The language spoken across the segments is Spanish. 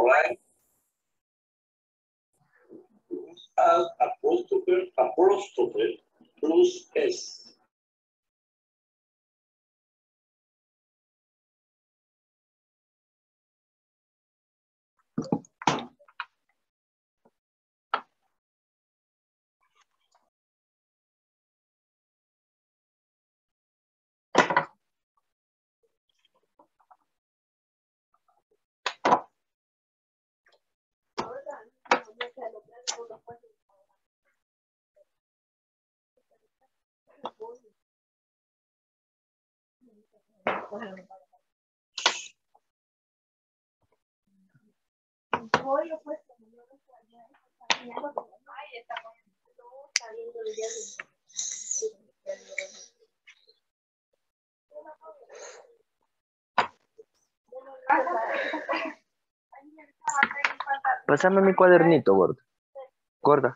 Right? Add apostrophe plus S. Pásame mi cuadernito, gorda. Gorda.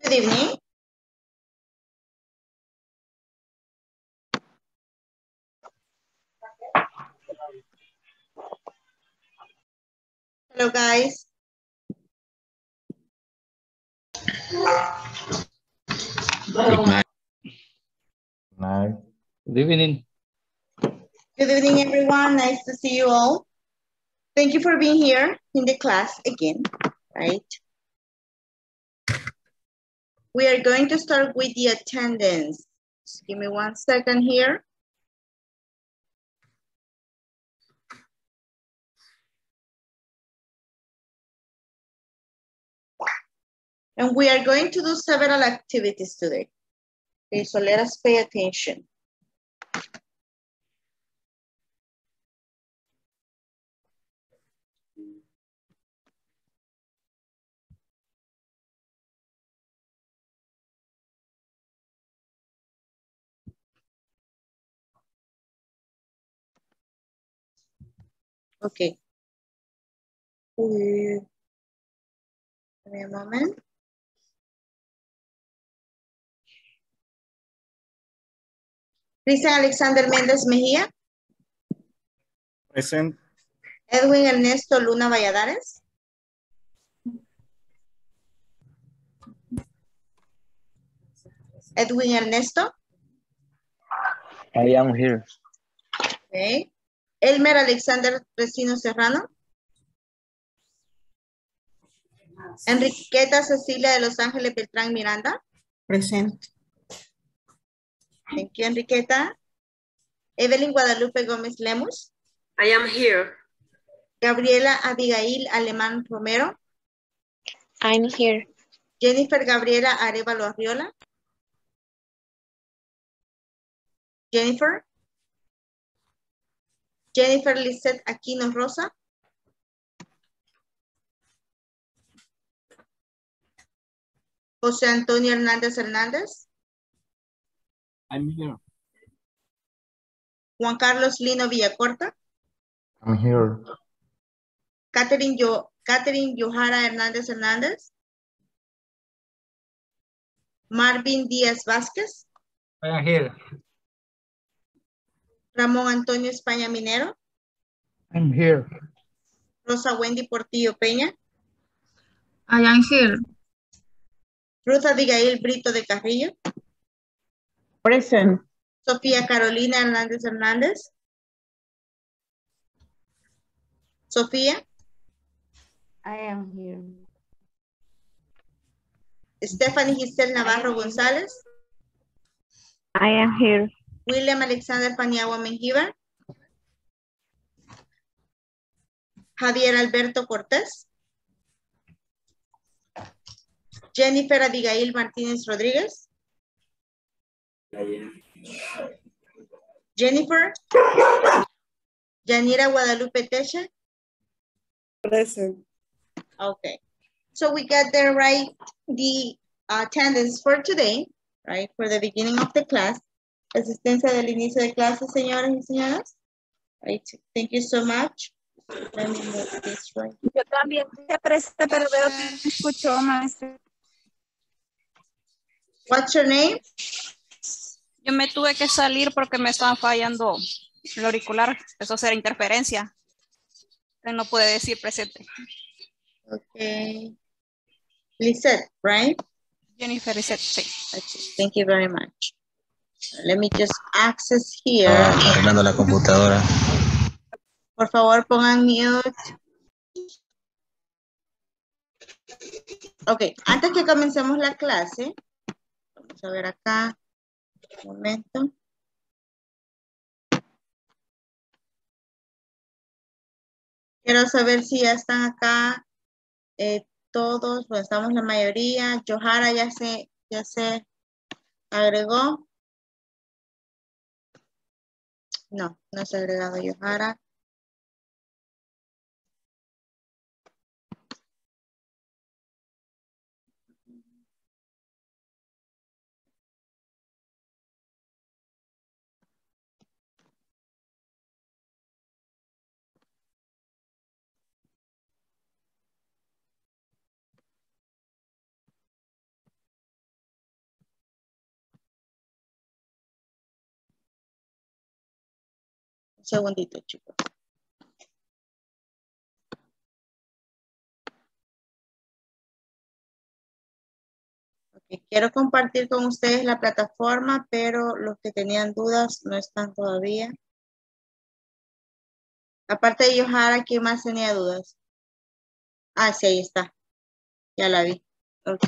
Good evening. Hello, guys. Good night. Night. Good evening. Good evening, everyone. Nice to see you all. Thank you for being here in the class again, right? We are going to start with the attendance. Just give me 1 second here. And we are going to do several activities today. Okay, so let us pay attention. Okay. Give me a moment. Cristian Alexander Méndez Mejía. Present. Edwin Ernesto Luna Valladares. Edwin Ernesto. I am here. Okay. Elmer Alexander Resino Serrano. Enriqueta Cecilia de Los Ángeles Beltrán Miranda. Present. Thank you, Enriqueta. Evelyn Guadalupe Gómez Lemus. I am here. Gabriela Abigail Alemán Romero. I'm here. Jennifer Gabriela Arevalo Arriola. Jennifer. Jennifer Lizette Aquino Rosa. José Antonio Hernández Hernández. I'm here. Juan Carlos Lino Villacorta. I'm here. Catherine Johara Hernández Hernández. Marvin Díaz Vázquez. I am here. Ramón Antonio España Minero. I'm here. Rosa Wendy Portillo Peña. I am here. Ruth Abigail Brito de Carrillo. Present. Sofía Carolina Hernández Hernández. Sofía. I am here. Stephanie Giselle Navarro González. I am here. William Alexander Paniagua Mengíbar. Javier Alberto Cortés. Jennifer Abigail Martínez Rodríguez. Jennifer. Yanira Guadalupe Teche. Present. Okay. So we got there right, the attendance for today, right? For the beginning of the class. Asistencia del inicio de clase, señoras y señoras. Right. Thank you so much. Let me move this right. Yo también te presté, pero veo que no escuchó, maestro. What's your name? Yo me tuve que salir porque me estaban fallando el auricular. Empezó a hacer interferencia. Entonces no puede decir presente. Okay. Lisette, right? Jennifer Reset, sí. Okay. Thank you very much. Let me just access here. Arreglando la computadora. Por favor, pongan mute. Ok, antes que comencemos la clase, vamos a ver acá. Un momento. Quiero saber si ya están acá todos, pues estamos la mayoría. Johara ya se agregó. No, no se ha agregado Johara. Un segundito, chicos. Okay. Quiero compartir con ustedes la plataforma, pero los que tenían dudas no están todavía. Aparte de Yohara, ¿quién más tenía dudas? Ah, sí, ahí está. Ya la vi. Ok.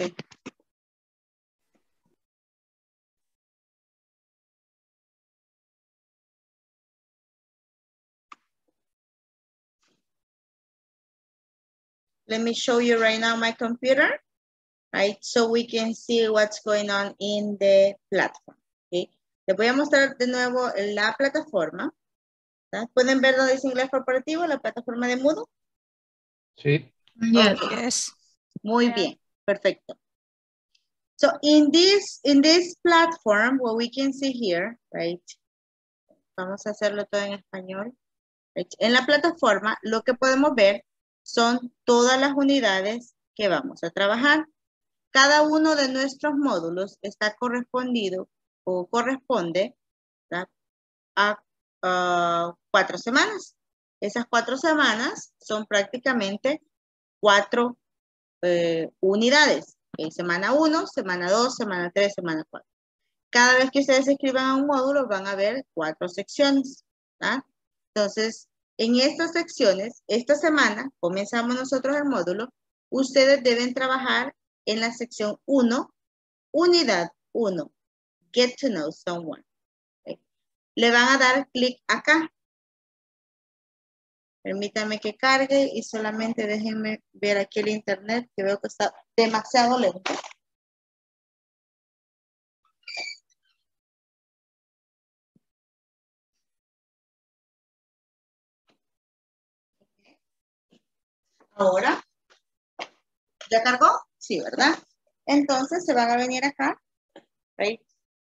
Let me show you right now my computer, right? So we can see what's going on in the platform. Okay. Les voy a mostrar de nuevo la plataforma. ¿Tá? ¿Pueden ver dónde dice inglés corporativo, la plataforma de Moodle? Sí. Yes. Okay. Yes. Muy bien, perfecto. So in this platform, what we can see here, right? Vamos a hacerlo todo en español. Right? En la plataforma, lo que podemos ver son todas las unidades que vamos a trabajar. Cada uno de nuestros módulos está correspondido o corresponde, ¿verdad?, a 4 semanas. Esas 4 semanas son prácticamente 4 unidades. Semana 1, semana 2, semana 3, semana 4. Cada vez que ustedes escriban a un módulo van a ver 4 secciones. ¿Verdad? Entonces, en estas secciones, esta semana comenzamos nosotros el módulo. Ustedes deben trabajar en la sección 1, unidad 1, Get to Know Someone. ¿Okay? Le van a dar clic acá. Permítanme que cargue y solamente déjenme ver aquí el internet, que veo que está demasiado lento. Ahora, ¿ya cargó? Sí, ¿verdad? Entonces se van a venir acá, right?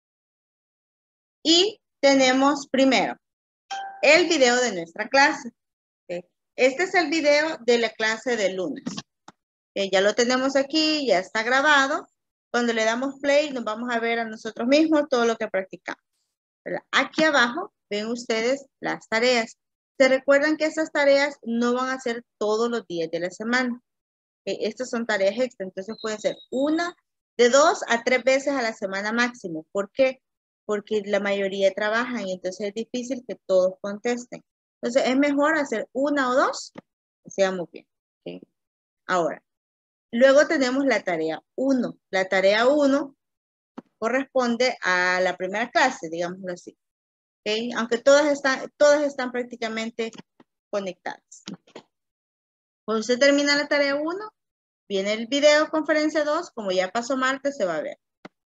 Y tenemos primero el video de nuestra clase. ¿Okay? Este es el video de la clase de lunes. Ya lo tenemos aquí, ya está grabado. Cuando le damos play, nos vamos a ver a nosotros mismos todo lo que practicamos. ¿Verdad? Aquí abajo ven ustedes las tareas. Se recuerdan que esas tareas no van a ser todos los días de la semana. Estas son tareas extra, entonces puede ser de 2 a 3 veces a la semana máximo. ¿Por qué? Porque la mayoría trabajan y entonces es difícil que todos contesten. Entonces es mejor hacer 1 o 2, que sea muy bien. ¿Okay? Ahora, luego tenemos la tarea 1. La tarea 1 corresponde a la primera clase, digámoslo así. ¿Okay? Aunque todas están prácticamente conectadas. Cuando usted termina la tarea 1, viene el video conferencia 2, como ya pasó martes, se va a ver.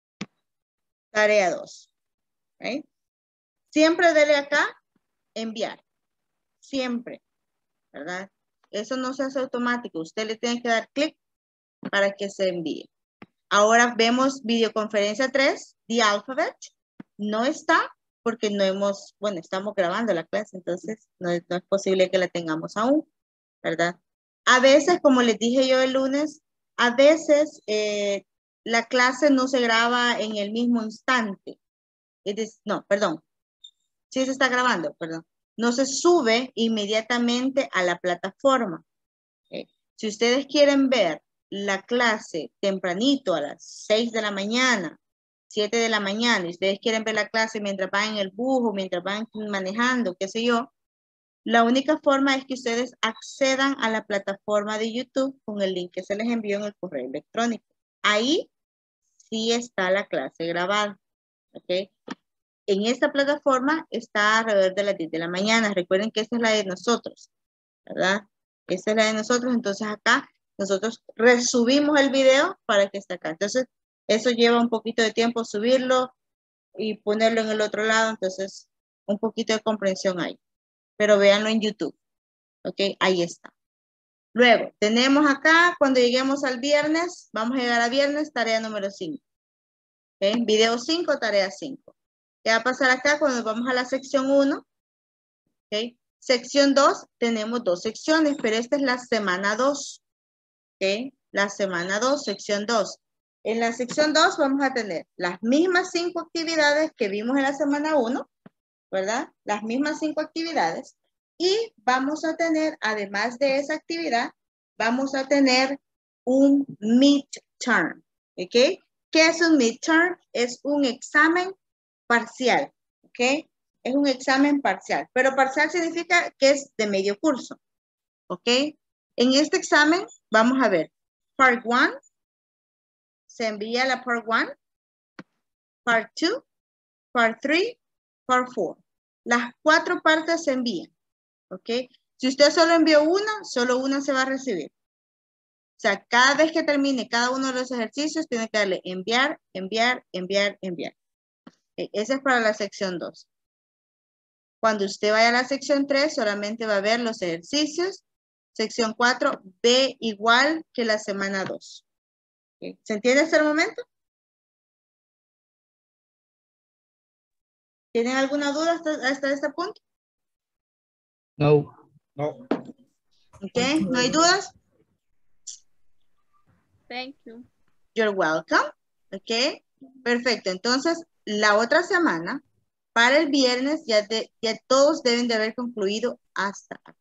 Tarea 2. ¿Okay? Siempre dele acá, enviar. Siempre, ¿verdad? Eso no se hace automático. Usted le tiene que dar clic para que se envíe. Ahora vemos videoconferencia 3, The Alphabet. No está porque no hemos, bueno, estamos grabando la clase, entonces no es posible que la tengamos aún, ¿verdad? A veces, como les dije yo el lunes, a veces la clase no se graba en el mismo instante. No, perdón. Sí se está grabando, perdón. No se sube inmediatamente a la plataforma. ¿Okay? Si ustedes quieren ver la clase tempranito a las 6 de la mañana, 7 de la mañana, y ustedes quieren ver la clase mientras van en el bus o mientras van manejando, qué sé yo, la única forma es que ustedes accedan a la plataforma de YouTube con el link que se les envió en el correo electrónico. Ahí sí está la clase grabada. ¿Ok? En esta plataforma está alrededor de las 10 de la mañana. Recuerden que esta es la de nosotros, ¿verdad? Esta es la de nosotros. Entonces acá nosotros resubimos el video para que esté acá. Entonces eso lleva un poquito de tiempo subirlo y ponerlo en el otro lado. Entonces un poquito de comprensión ahí. Pero véanlo en YouTube. Ok, ahí está. Luego, tenemos acá, cuando lleguemos al viernes, vamos a llegar a viernes, tarea número 5. Ok, video 5, tarea 5. ¿Qué va a pasar acá cuando vamos a la sección 1? Ok, sección 2, tenemos 2 secciones, pero esta es la semana 2. Ok, la semana 2, sección 2. En la sección 2 vamos a tener las mismas 5 actividades que vimos en la semana 1. ¿verdad? Las mismas 5 actividades. Y vamos a tener, además de esa actividad, vamos a tener un midterm. ¿Ok? ¿Qué es un midterm? Es un examen parcial. ¿Ok? Es un examen parcial. Pero parcial significa que es de medio curso. ¿Ok? En este examen vamos a ver Part 1. Se envía la Part 1. Part 2. Part 3. Part 4. Las 4 partes se envían. ¿Ok? Si usted solo envió una, solo una se va a recibir. O sea, cada vez que termine cada uno de los ejercicios, tiene que darle enviar, enviar, enviar, enviar. Ese es para la sección 2. Cuando usted vaya a la sección 3, solamente va a ver los ejercicios. Sección 4, ve igual que la semana 2. ¿Okay? ¿Se entiende hasta el momento? ¿Tienen alguna duda hasta este punto? No. ¿Ok? ¿No hay dudas? Thank you. You're welcome. ¿Ok? Perfecto. Entonces, la otra semana, para el viernes, ya todos deben de haber concluido hasta acá.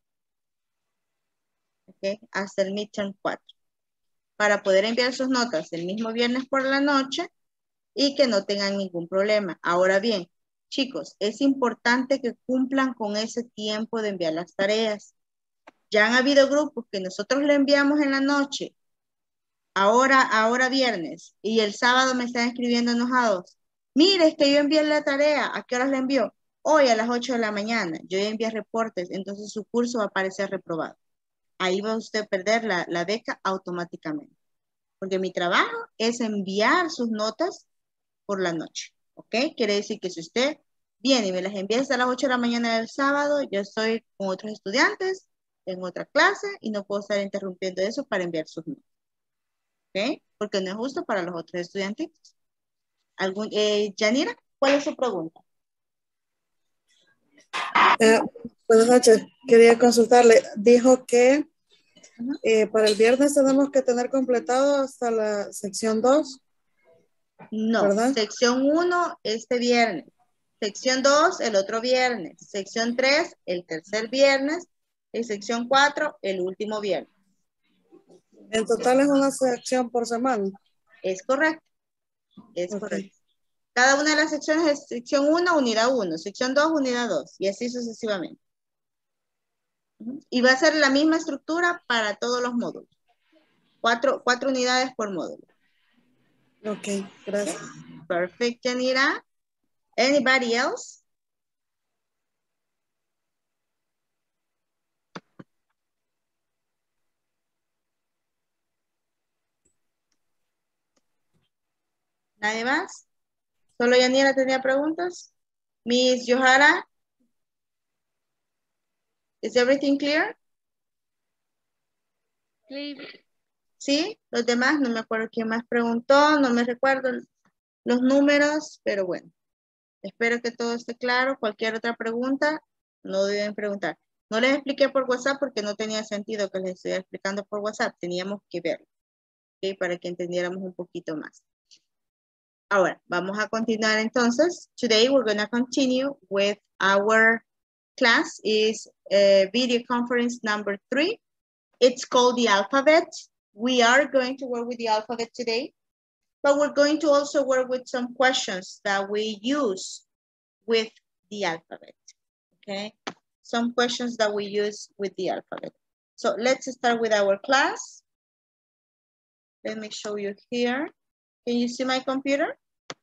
¿Ok? Hasta el midterm 4. Para poder enviar sus notas el mismo viernes por la noche y que no tengan ningún problema. Ahora bien, chicos, es importante que cumplan con ese tiempo de enviar las tareas. Ya han habido grupos que nosotros le enviamos en la noche, ahora viernes, y el sábado me están escribiendo enojados. Mire, es que yo envié la tarea. ¿A qué horas la envió? Hoy a las 8 de la mañana. Yo ya envié reportes, entonces su curso va a aparecer reprobado. Ahí va usted a perder la beca automáticamente. Porque mi trabajo es enviar sus notas por la noche. ¿Ok? Quiere decir que si usted viene y me las envía hasta las 8 de la mañana del sábado, yo estoy con otros estudiantes en otra clase y no puedo estar interrumpiendo eso para enviar sus notas. ¿Ok? Porque no es justo para los otros estudiantes. Yanira, ¿cuál es su pregunta? Buenas noches. Quería consultarle. Dijo que para el viernes tenemos que tener completado hasta la sección 2. No, ¿verdad? sección 1 este viernes. Sección 2 el otro viernes. Sección 3 el tercer viernes. Y sección 4 el último viernes. En total es una sección por semana. Es correcto. Es correcto. Cada una de las secciones es sección 1, unidad 1. Sección 2, unidad 2. Y así sucesivamente. Y va a ser la misma estructura para todos los módulos. 4 unidades por módulo. Ok, gracias. Okay. Perfect, Yanira. Anybody else? ¿Nadie más? ¿Solo Yanira tenía preguntas? Miss Johara? Is everything clear? Sí, los demás, no me acuerdo quién más preguntó, no me recuerdo los números, pero bueno. Espero que todo esté claro. Cualquier otra pregunta, no deben preguntar. No les expliqué por WhatsApp porque no tenía sentido que les estuviera explicando por WhatsApp. Teníamos que verlo, ¿okay? Para que entendiéramos un poquito más. Ahora, vamos a continuar entonces. Today we're going to continue with our class is video conference number 3. It's called the alphabet. We are going to work with the alphabet today, but we're going to also work with some questions that we use with the alphabet, okay? Some questions that we use with the alphabet. So let's start with our class. Let me show you here. Can you see my computer?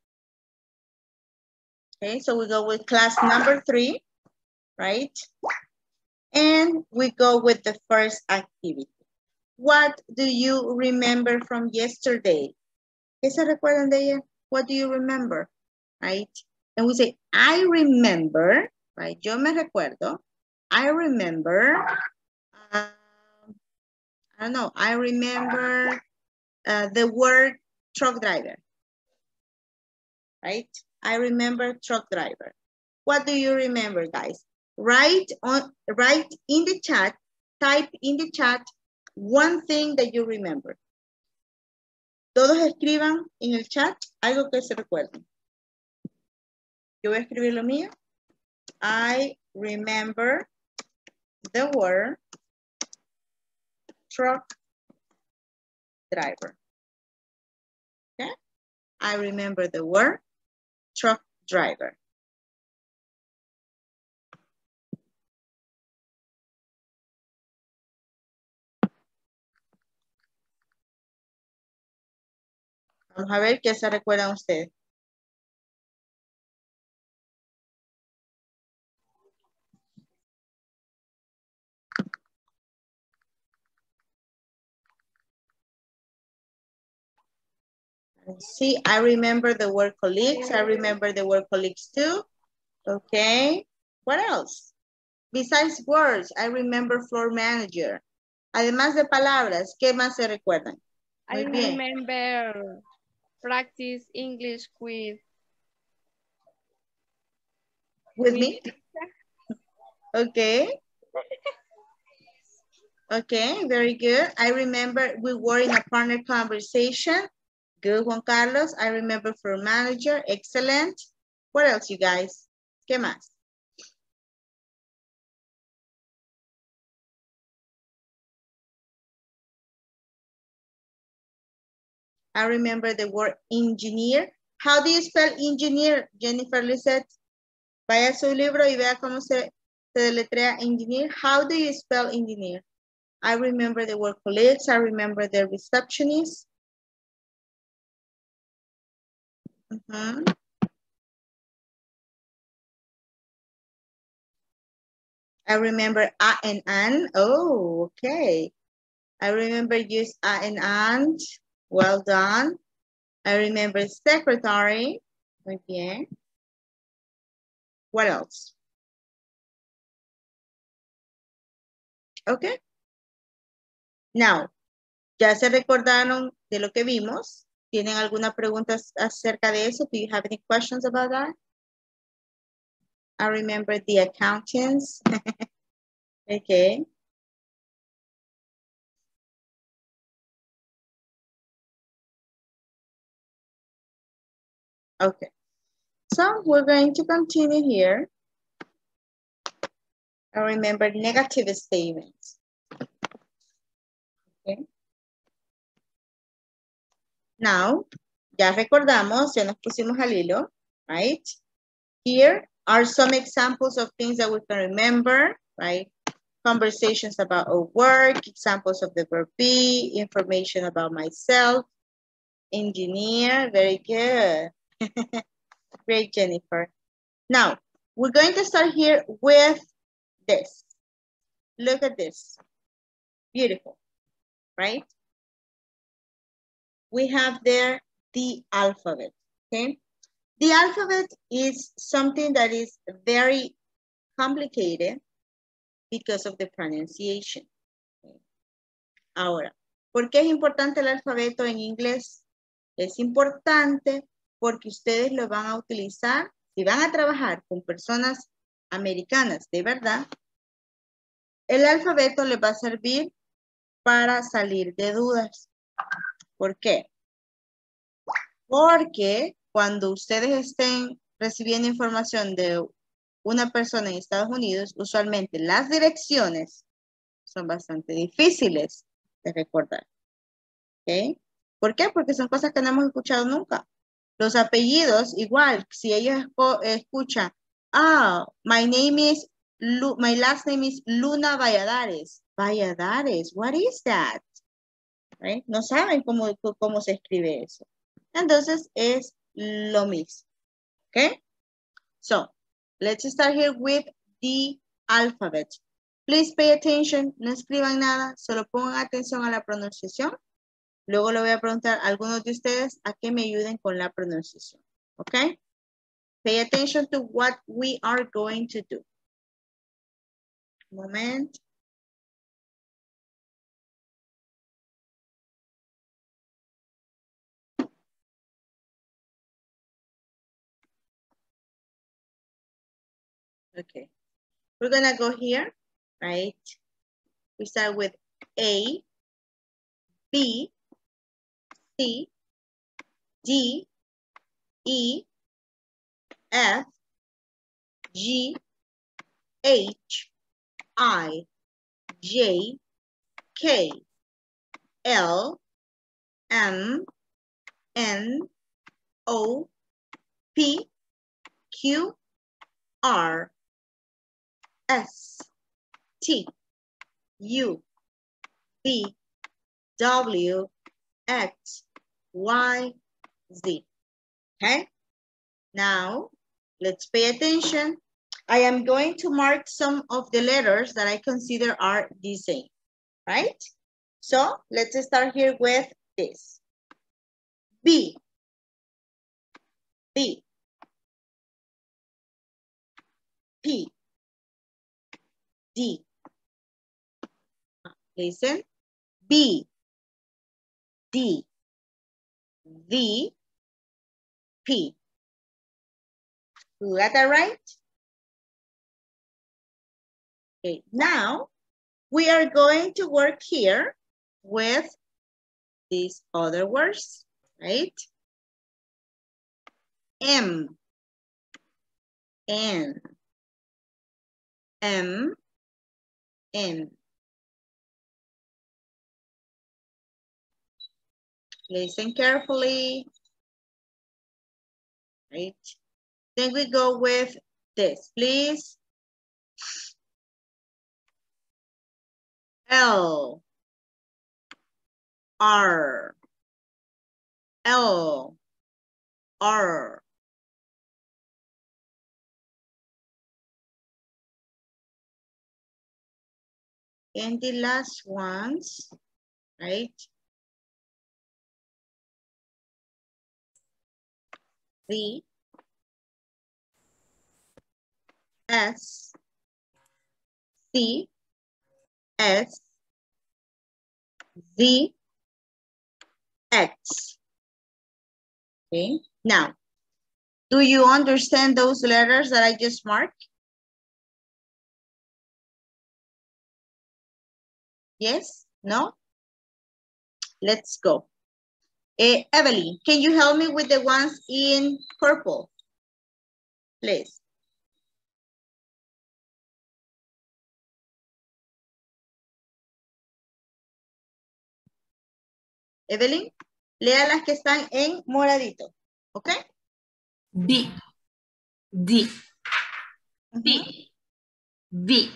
Okay, so we go with class number 3, right? And we go with the first activity. What do you remember from yesterday? ¿Qué se recuerdan de ayer? What do you remember, right? And we say, I remember, right? Yo me recuerdo. I remember, I don't know, I remember the word truck driver, right? I remember truck driver. What do you remember, guys? Write in the chat, type in the chat one thing that you remember. Todos escriban en el chat algo que se recuerden. Yo voy a escribir lo mío. I remember the word truck driver. Okay? I remember the word truck driver. Vamos a ver qué se recuerdan ustedes. See, I remember the word colleagues. I remember the word colleagues too. Okay. What else? Besides words, I remember floor manager. Además de palabras, ¿qué más se recuerdan? Muy bien. remember practice English with me? Okay. Okay, very good. I remember we were in a partner conversation. Good, Juan Carlos. I remember for manager. Excellent. What else, you guys? ¿Qué más? I remember the word engineer. How do you spell engineer, Jennifer Lisette? Vaya a su libro y vea cómo se deletrea engineer. How do you spell engineer? I remember the word colleagues. I remember the receptionist. I remember a and an. Oh, okay. I remember use a and an. Well done. I remember secretary. Muy bien. What else? Okay. Now, ya se recordaron de lo que vimos. ¿Tienen alguna pregunta acerca de eso? Do you have any questions about that? I remember the accountants. Okay. Okay. So we're going to continue here. I remember negative statements. Okay. Now, ya recordamos, ya nos pusimos al hilo, right? Here are some examples of things that we can remember, right? Conversations about our work, examples of the verb be, information about myself, engineer, very good. Great, Jennifer. Now, we're going to start here with this. Look at this. Beautiful, right? We have there the alphabet, okay? The alphabet is something that is very complicated because of the pronunciation. Ahora, ¿por qué es importante el alfabeto en inglés? Es importante porque ustedes lo van a utilizar, si van a trabajar con personas americanas de verdad, el alfabeto les va a servir para salir de dudas. ¿Por qué? Porque cuando ustedes estén recibiendo información de una persona en Estados Unidos, usualmente las direcciones son bastante difíciles de recordar. ¿Ok? ¿Por qué? Porque son cosas que no hemos escuchado nunca. Los apellidos, igual, si ellos escuchan, my last name is Luna Valladares. Valladares, what is that? Right? No saben cómo se escribe eso. Entonces, es lo mismo. ¿Ok? So, let's start here with the alphabet. Please pay attention, no escriban nada, solo pongan atención a la pronunciación. Luego le voy a preguntar a algunos de ustedes a que me ayuden con la pronunciación. ¿Ok? Pay attention to what we are going to do. Moment. Okay. We're gonna go here, right? We start with A, B, C, D, E, F, G, H, I, J, K, L, M, N, O, P, Q, R, S, T, U, V, W, X, Y, Z. Okay? Now, let's pay attention. I am going to mark some of the letters that I consider are the same, right? So, let's start here with this. B. B. P. D. Listen. B. D. V. P. You got that right? Okay, now we are going to work here with these other words, right? M, N, M, N. Listen carefully, right? Then we go with this, please. L, R, L, R. And the last ones, right? V, S, C, S, Z, X. Okay, now, do you understand those letters that I just marked? Yes? No? Let's go. Evelyn, can you help me with the ones in purple? Please. Evelyn, lea las que están en moradito. ¿Ok? B, D, B, B.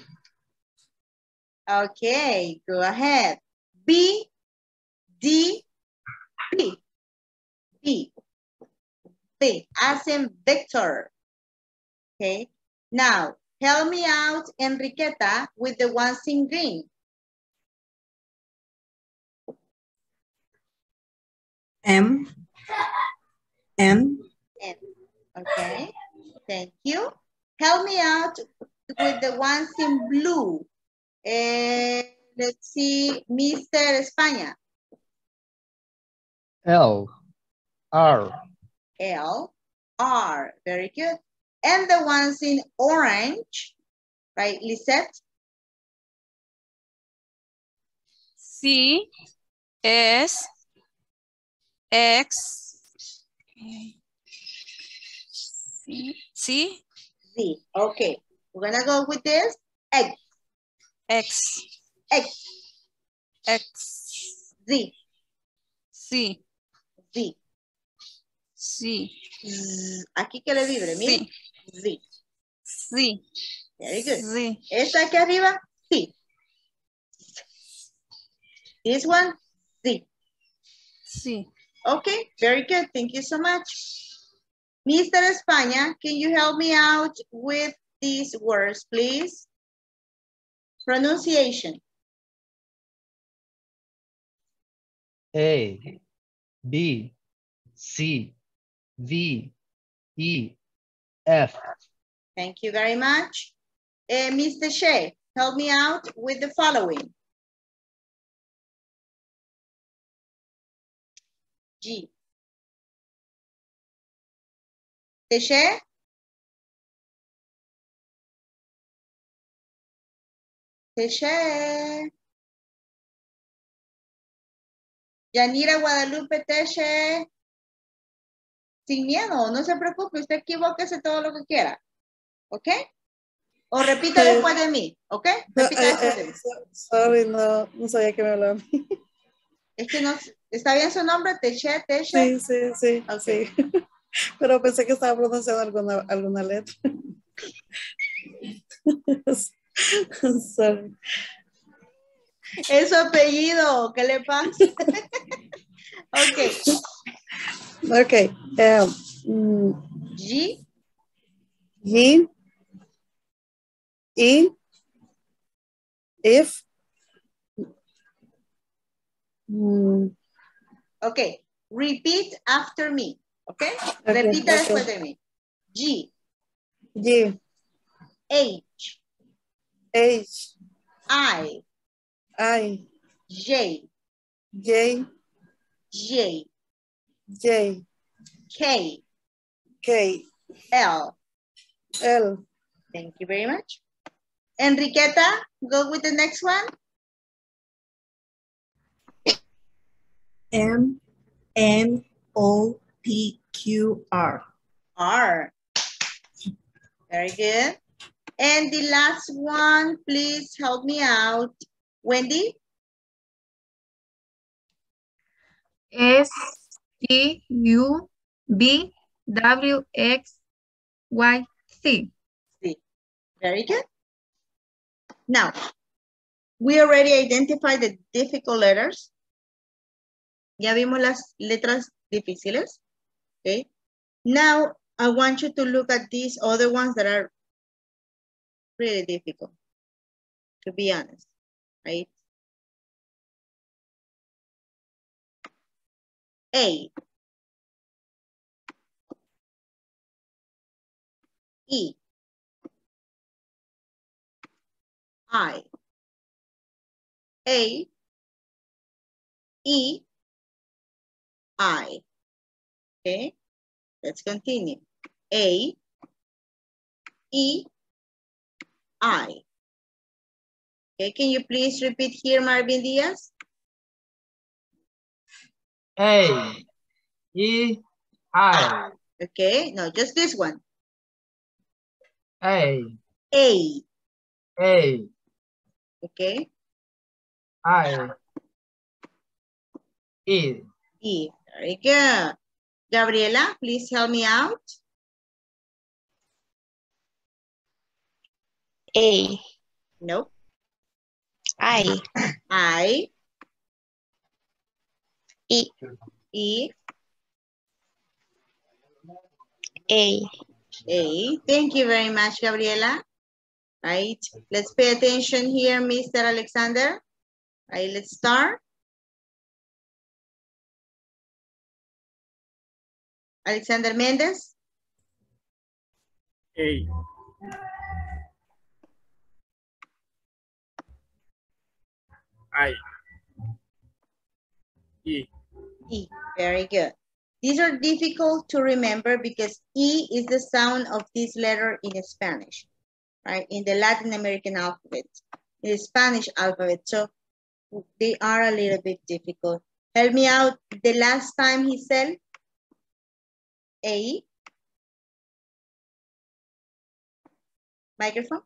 Okay, go ahead. B, D, B. B. B, as in Victor. Okay, now help me out, Enriqueta, with the ones in green. M, N, N. Okay, thank you. Help me out with the ones in blue. Let's see, Mr. España. L, R, L, R, very good. And the ones in orange, right, Lisette? C, S, X, C, Z. Okay, we're gonna go with this. X. X, X. X, Z. C, Z. C. Z. Aquí que le vibre, miren. Z. C. Very good. Z. Esta aquí arriba, C. This one, Z. C. Okay, very good. Thank you so much. Mr. España, can you help me out with these words, please? Pronunciation. A, B, C, V, E, F. Thank you very much. Mr. Shea, help me out with the following. G. Shea? Shea. Yanira Guadalupe Teche. Sin miedo, no se preocupe, usted equivóquese todo lo que quiera. ¿Ok? O repita después de mí, ¿ok? Repita después de mí. Sorry, no sabía que me hablaba. Es que no, ¿está bien su nombre? Teche. Sí. Okay. Sí. Pero pensé que estaba pronunciando alguna letra. Sorry. Es su apellido, ¿qué le pasa? Ok. G. E. If. Okay. Repeat after me. Okay. Repita después de mí. G. H. I. J. K. L. Thank you very much. Enriqueta, go with the next one. M, N, O, P, Q, R. R. Very good. And the last one, please help me out. Wendy? S, T, U, V, W, X, Y, Z. Very good. Now, we already identified the difficult letters. Ya vimos las letras difíciles. Okay. Now, I want you to look at these other ones that are really difficult, to be honest, right? A. E. I. A. E. I. Okay, let's continue. A. E. I. Okay, can you please repeat here, Marvin Diaz? A. E. I. Okay, no, just this one. A. A. A. Okay. I. E. E. Very good. Gabriela, please help me out. A. No. I. I. E. E. A. A. Thank you very much, Gabriela. Right. Let's pay attention here, Mr. Alexander. Right, let's start. Alexander Mendez. A. I. E. E. Very good. These are difficult to remember because E is the sound of this letter in Spanish, right? In the Latin American alphabet, in the Spanish alphabet. So they are a little bit difficult. Help me out. The last time he said A. Microphone.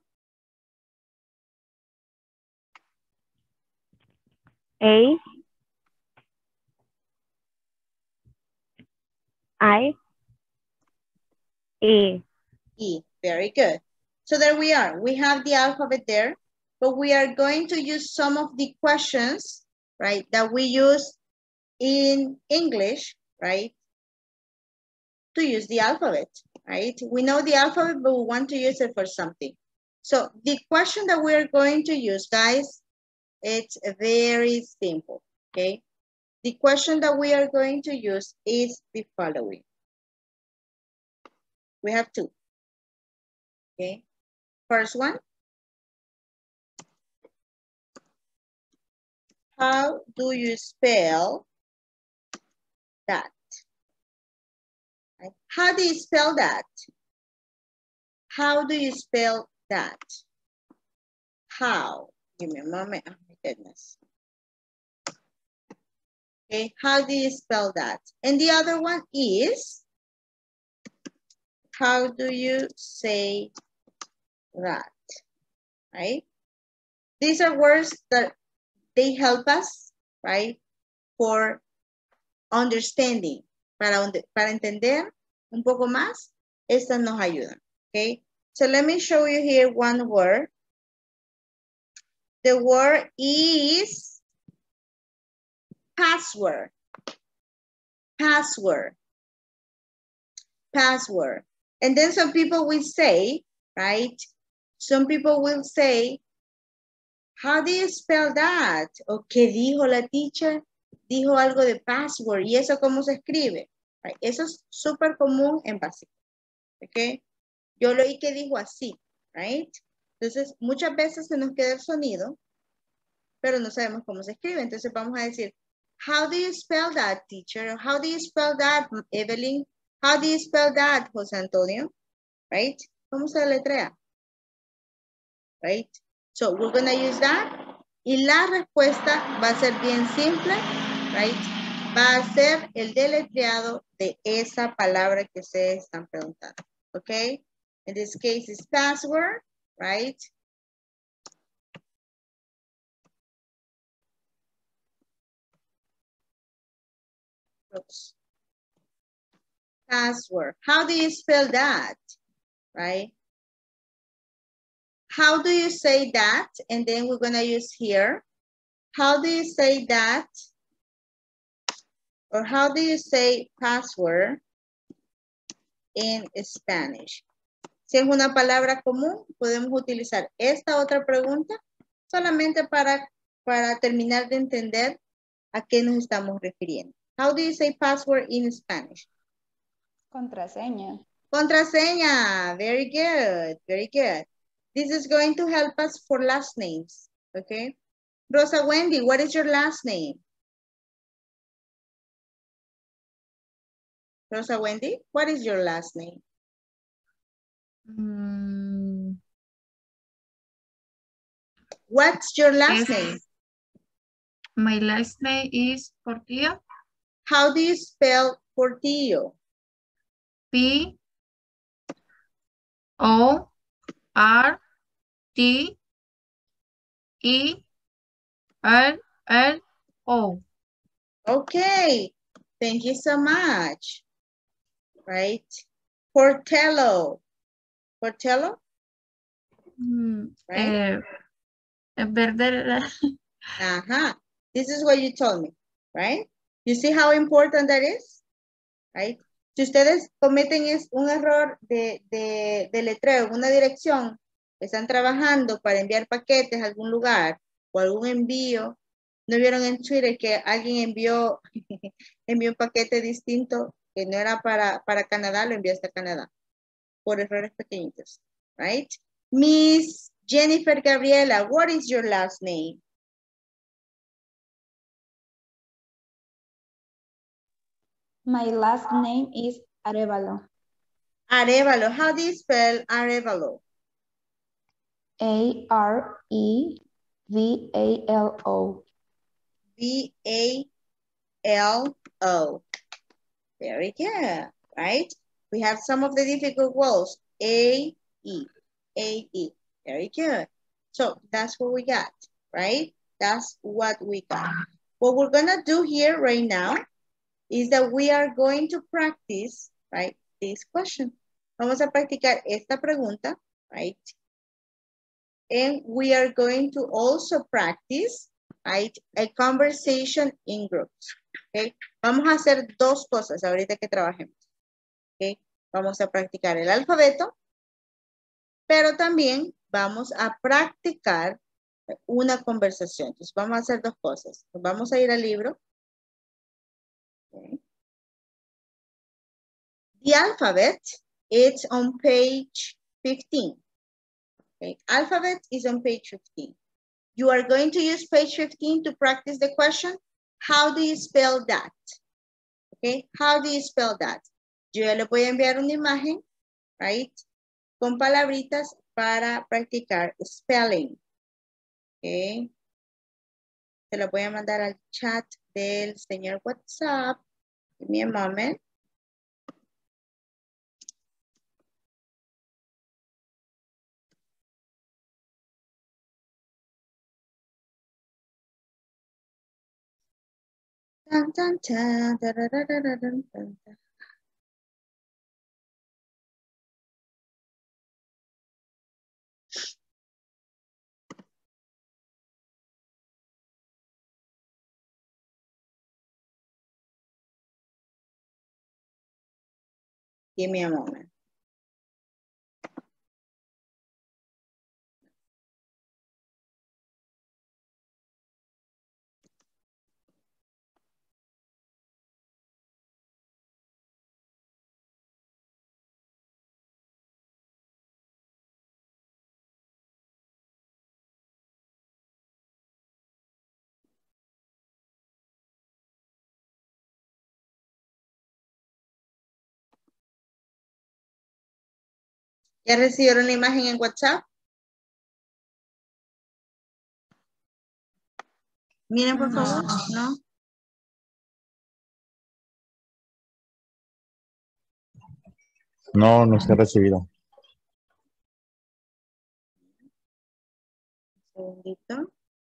A. I. E. E. Very good. So there we are. We have the alphabet there, but we are going to use some of the questions, right, that we use in English, right, to use the alphabet, right? We know the alphabet, but we want to use it for something. So the question that we're going to use, guys, it's very simple, okay? The question that we are going to use is the following. We have two, okay? First one. How do you spell that? Right? How do you spell that? How do you spell that? How? Give me a moment. Oh my goodness. Okay, how do you spell that? And the other one is, how do you say that? right? These are words that they help us, right? For understanding, para entender un poco más, estas nos ayudan, okay? So let me show you here one word. The word is password. Password. Password. And then some people will say, right? Some people will say, how do you spell that? ¿O qué dijo la teacher? Dijo algo de password. ¿Y eso cómo se escribe? Right? Eso es súper común en básico. ¿Ok? Yo lo oí que dijo así. Right? Entonces, muchas veces se nos queda el sonido, pero no sabemos cómo se escribe. Entonces, vamos a decir, how do you spell that, teacher? How do you spell that, Evelyn? How do you spell that, José Antonio? Right? ¿Cómo se deletrea? Right? So, we're going to use that. Y la respuesta va a ser bien simple, right? Va a ser el deletreado de esa palabra que ustedes están preguntando, okay? In this case, is password, right? Oops. Password. How do you spell that, right? How do you say that? And then we're going to use here. How do you say that? Or how do you say password in Spanish? Si es una palabra común, podemos utilizar esta otra pregunta solamente para terminar de entender a qué nos estamos refiriendo. How do you say password in Spanish? Contraseña. Contraseña. Very good. Very good. This is going to help us for last names. Okay. Rosa Wendy, what is your last name? Rosa Wendy, what is your last name? What's your last name? My last name is Portillo. How do you spell Portillo? P-O-R-T-E-L-L-O. Okay, thank you so much. Right? Portello. Portello? Right? Uh-huh. This is what you told me, right? You see how important that is? Right? Si ustedes cometen un error de letreo en una dirección, están trabajando para enviar paquetes a algún lugar o algún envío, ¿no vieron en Twitter que alguien envió un paquete distinto que no era para Canadá, lo envió hasta Canadá? Por errores pequeñitos, right? Miss Jennifer Gabriela, what is your last name? My last name is Arevalo. Arevalo. How do you spell Arevalo? A-R-E-V-A-L-O. V-A-L-O. Very good, right? We have some of the difficult words. A-E. A-E. Very good. So that's what we got, right? That's what we got. What we're going to do here right now is that we are going to practice, right, this question. Vamos a practicar esta pregunta, right? And we are going to also practice, right, a conversation in groups, okay? Vamos a hacer dos cosas ahorita que trabajemos, okay? Vamos a practicar el alfabeto, pero también vamos a practicar una conversación. Entonces vamos a hacer dos cosas. Vamos a ir al libro. Okay. The alphabet, it's on page 15. Okay. Alphabet is on page 15. You are going to use page 15 to practice the question. How do you spell that? Okay. How do you spell that? Yo ya le voy a enviar una imagen, right? Con palabritas para practicar spelling. Okay. Se lo voy a mandar al chat del señor WhatsApp. Give me a moment. Tan, tan, tan, tarararararán, tan, tan. Give me a moment. ¿Ya recibieron la imagen en WhatsApp? Miren, por favor. ¿No? No, no se ha recibido. Un segundito.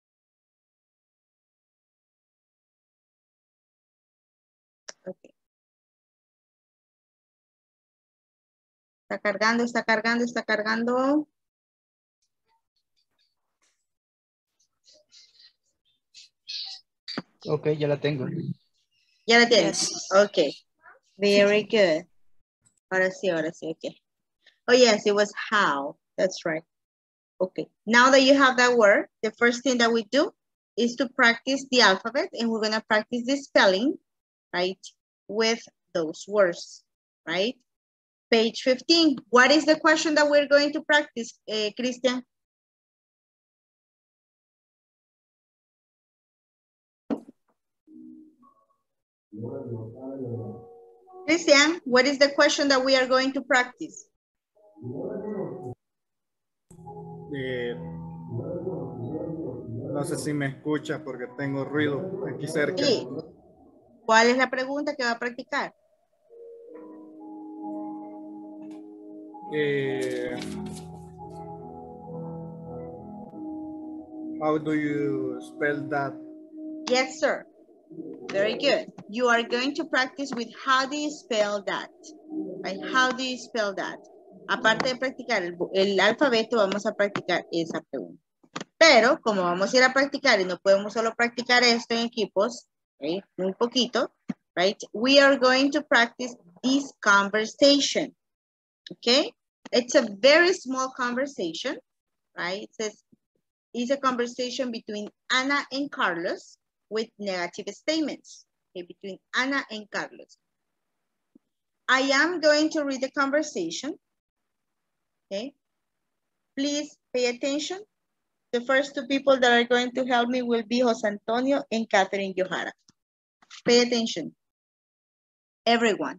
Ok. Está cargando, está cargando, está cargando. Ok, ya la tengo. Ya la tienes. Ok. Very good. Ahora sí, ok. Oh, yes, it was how. That's right. Okay. Now that you have that word, the first thing that we do is to practice the alphabet, and we're going to practice the spelling, right, with those words, right? Page 15. What is the question that we're going to practice, Christian? Christian, what is the question that we are going to practice? No sé si me escucha porque tengo ruido aquí cerca. Sí. ¿Cuál es la pregunta que va a practicar? How do you spell that? Yes, sir. Very good. You are going to practice with how do you spell that? Right? How do you spell that? Aparte de practicar el alfabeto, vamos a practicar esa pregunta. Pero, como vamos a ir a practicar y no podemos solo practicar esto en equipos, right? Muy poquito, right? We are going to practice this conversation, okay? It's a very small conversation, right? It says, it's a conversation between Ana and Carlos with negative statements, okay? Between Ana and Carlos. I am going to read the conversation, okay? Please pay attention. The first two people that are going to help me will be Jose Antonio and Catherine Johara. Pay attention, everyone.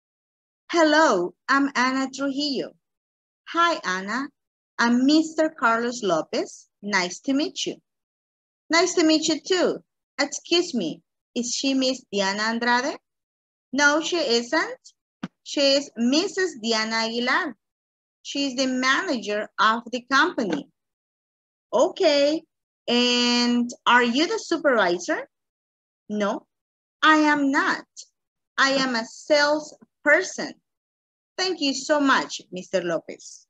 Hello, I'm Ana Trujillo. Hi, Ana. I'm Mr. Carlos Lopez. Nice to meet you. Nice to meet you too. Excuse me, is she Miss Diana Andrade? No, she isn't. She is Mrs. Diana Aguilar. She's the manager of the company. Okay, and are you the supervisor? No, I am not. I am a salesperson. Thank you so much, Mr. Lopez.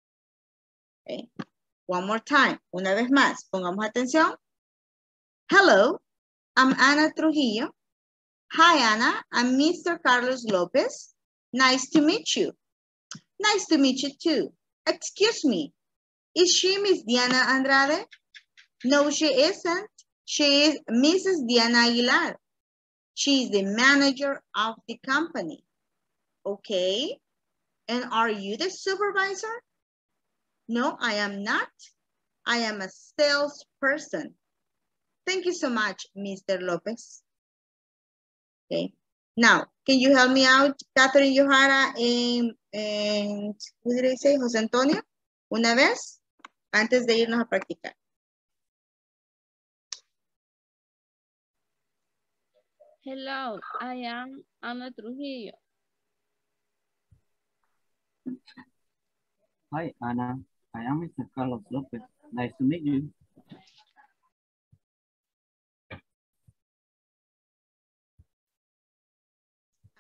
Okay, one more time. Una vez más, pongamos atención. Hello, I'm Ana Trujillo. Hi, Ana, I'm Mr. Carlos Lopez. Nice to meet you. Nice to meet you too. Excuse me, is she Miss Diana Andrade? No, she isn't. She is Mrs. Diana Aguilar. She is the manager of the company. Okay. And are you the supervisor? No, I am not. I am a salesperson. Thank you so much, Mr. Lopez. Okay. Now, can you help me out, Catherine Johara and who did I say? Jose Antonio? Una vez, antes de irnos a practicar. Hello, I am Ana Trujillo. Hi, Ana. I am Mr. Carlos Lopez. Nice to meet you.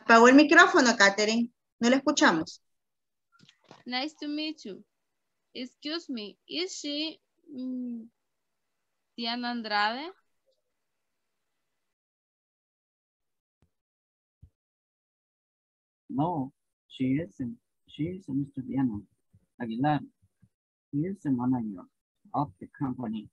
Apagó el micrófono, Katherine. No le escuchamos. Nice to meet you. Excuse me, is she Diana Andrade? No, she isn't. She is Mr. Diana Aguilar. He is the manager of the company.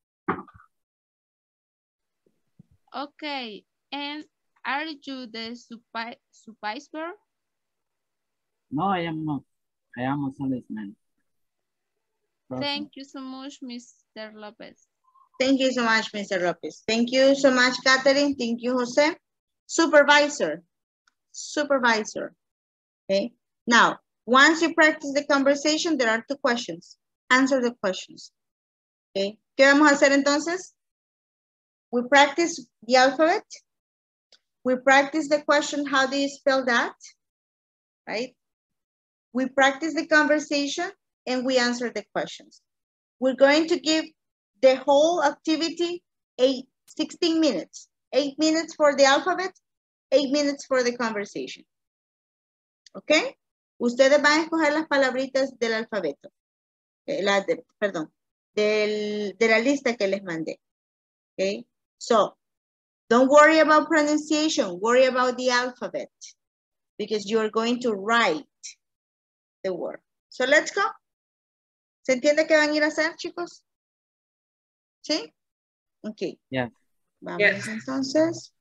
Okay, and are you the supervisor? No, I am not. I am a salesman. Thank you so much, Mr. Lopez. Thank you so much, Mr. Lopez. Thank you so much, Catherine. Thank you, Jose. Supervisor. Supervisor. Okay. Now, once you practice the conversation, there are two questions. Answer the questions. Okay. ¿Qué vamos a hacer entonces? We practice the alphabet. We practice the question, how do you spell that? Right? We practice the conversation and we answer the questions. We're going to give the whole activity 16 minutes. 8 minutes for the alphabet, 8 minutes for the conversation. ¿Ok? Ustedes van a escoger las palabritas del alfabeto. Perdón, de la lista que les mandé. ¿Ok? So, don't worry about pronunciation. Worry about the alphabet. Because you are going to write the word. So, let's go. ¿Se entiende qué van a ir a hacer, chicos? ¿Sí? Ok. Yeah. Vamos entonces.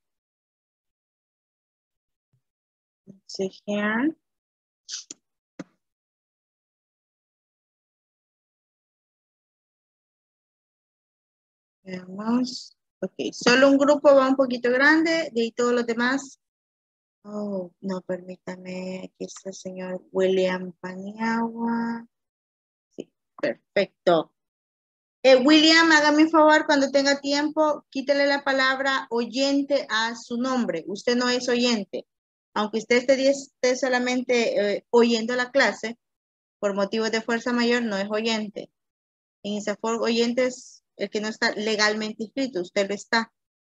Let's see here. Veamos. Ok, solo un grupo va un poquito grande, de ahí todos los demás. Oh, no, permítame. Aquí está el señor William Paniagua. Sí, perfecto. William, hágame un favor, cuando tenga tiempo, quítele la palabra oyente a su nombre. Usted no es oyente. Aunque usted esté solamente oyendo la clase, por motivos de fuerza mayor, no es oyente. En esa forma, oyente es el que no está legalmente inscrito. Usted lo está.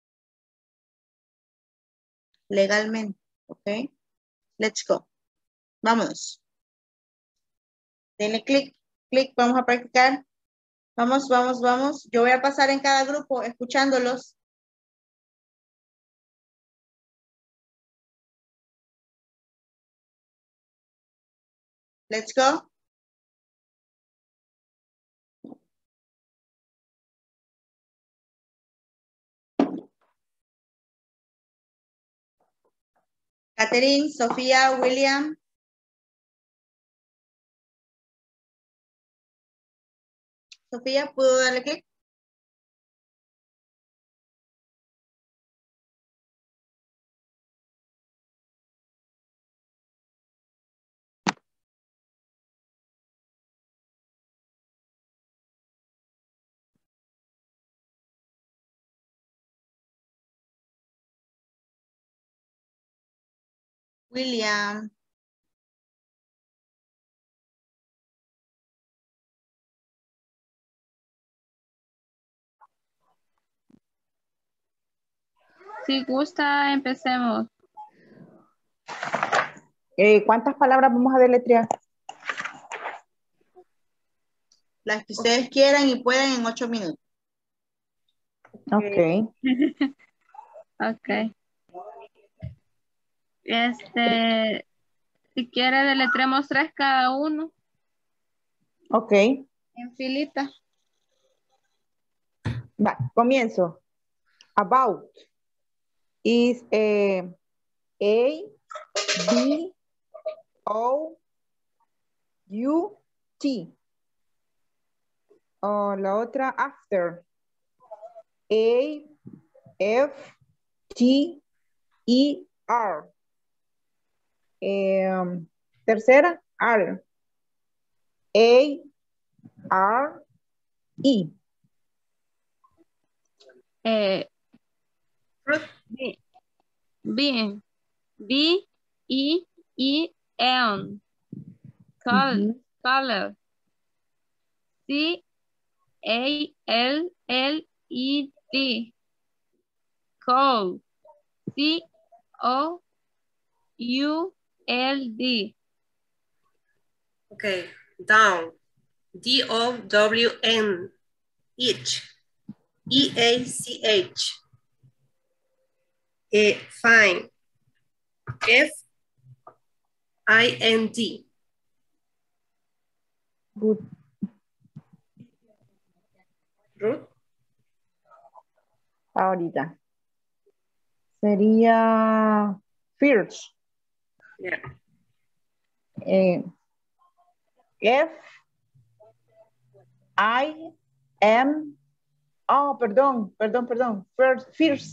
Legalmente. Ok. Let's go. Vámonos. Denle clic, clic, vamos a practicar. Vamos, vamos, vamos. Yo voy a pasar en cada grupo escuchándolos. Let's go. Catherine, Sofía, William. Sofía, ¿pudo darle clic? William. Si gusta, empecemos. ¿Cuántas palabras vamos a deletrear? Las que ustedes quieran y puedan en 8 minutos. Ok. Ok. Si quiere, deletremos 3 cada uno. Ok. En filita. Va, comienzo. About is A, B, O, U, T. La otra, after. A, F, T, E, R. Tercera, R. A, R, E. Bien. B, E, E, N. Color. C, A, L, L, E, D. Cold. C, O, D-O-W-N. Okay, down. D-O-W-N. Each. E-A-C-H. Fine. F-I-N-D. Good. Ruth. Ahorita. Sería fierce. Yeah. F-I-M. Oh, perdón. Fierce.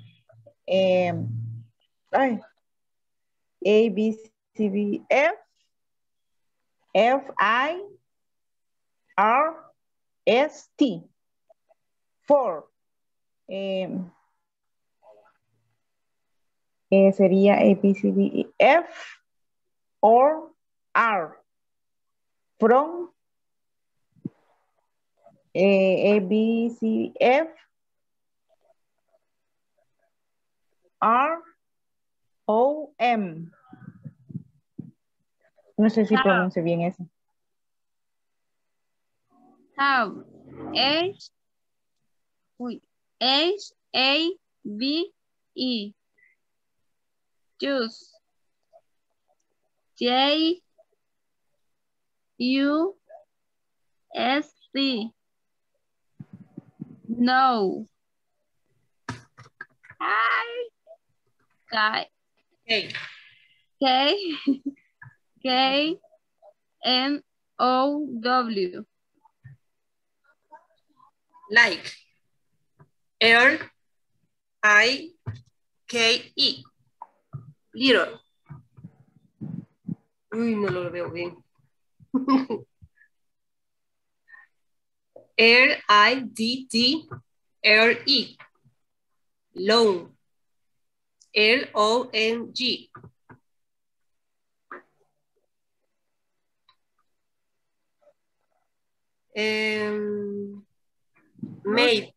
A, B, C, D, F. F-I-R-S-T. For. Sería A, B, C, D, E, F or R. From A, B, C, F, R, O, M. No sé si pronuncio bien eso. How. H-A-B-E. Juice. J-U-S-C. No. K-N-O-W. Like. L-I-K-E. Little. Uy, no lo veo bien. L-I-D-D-L-E. Long. L-O-N-G. Made.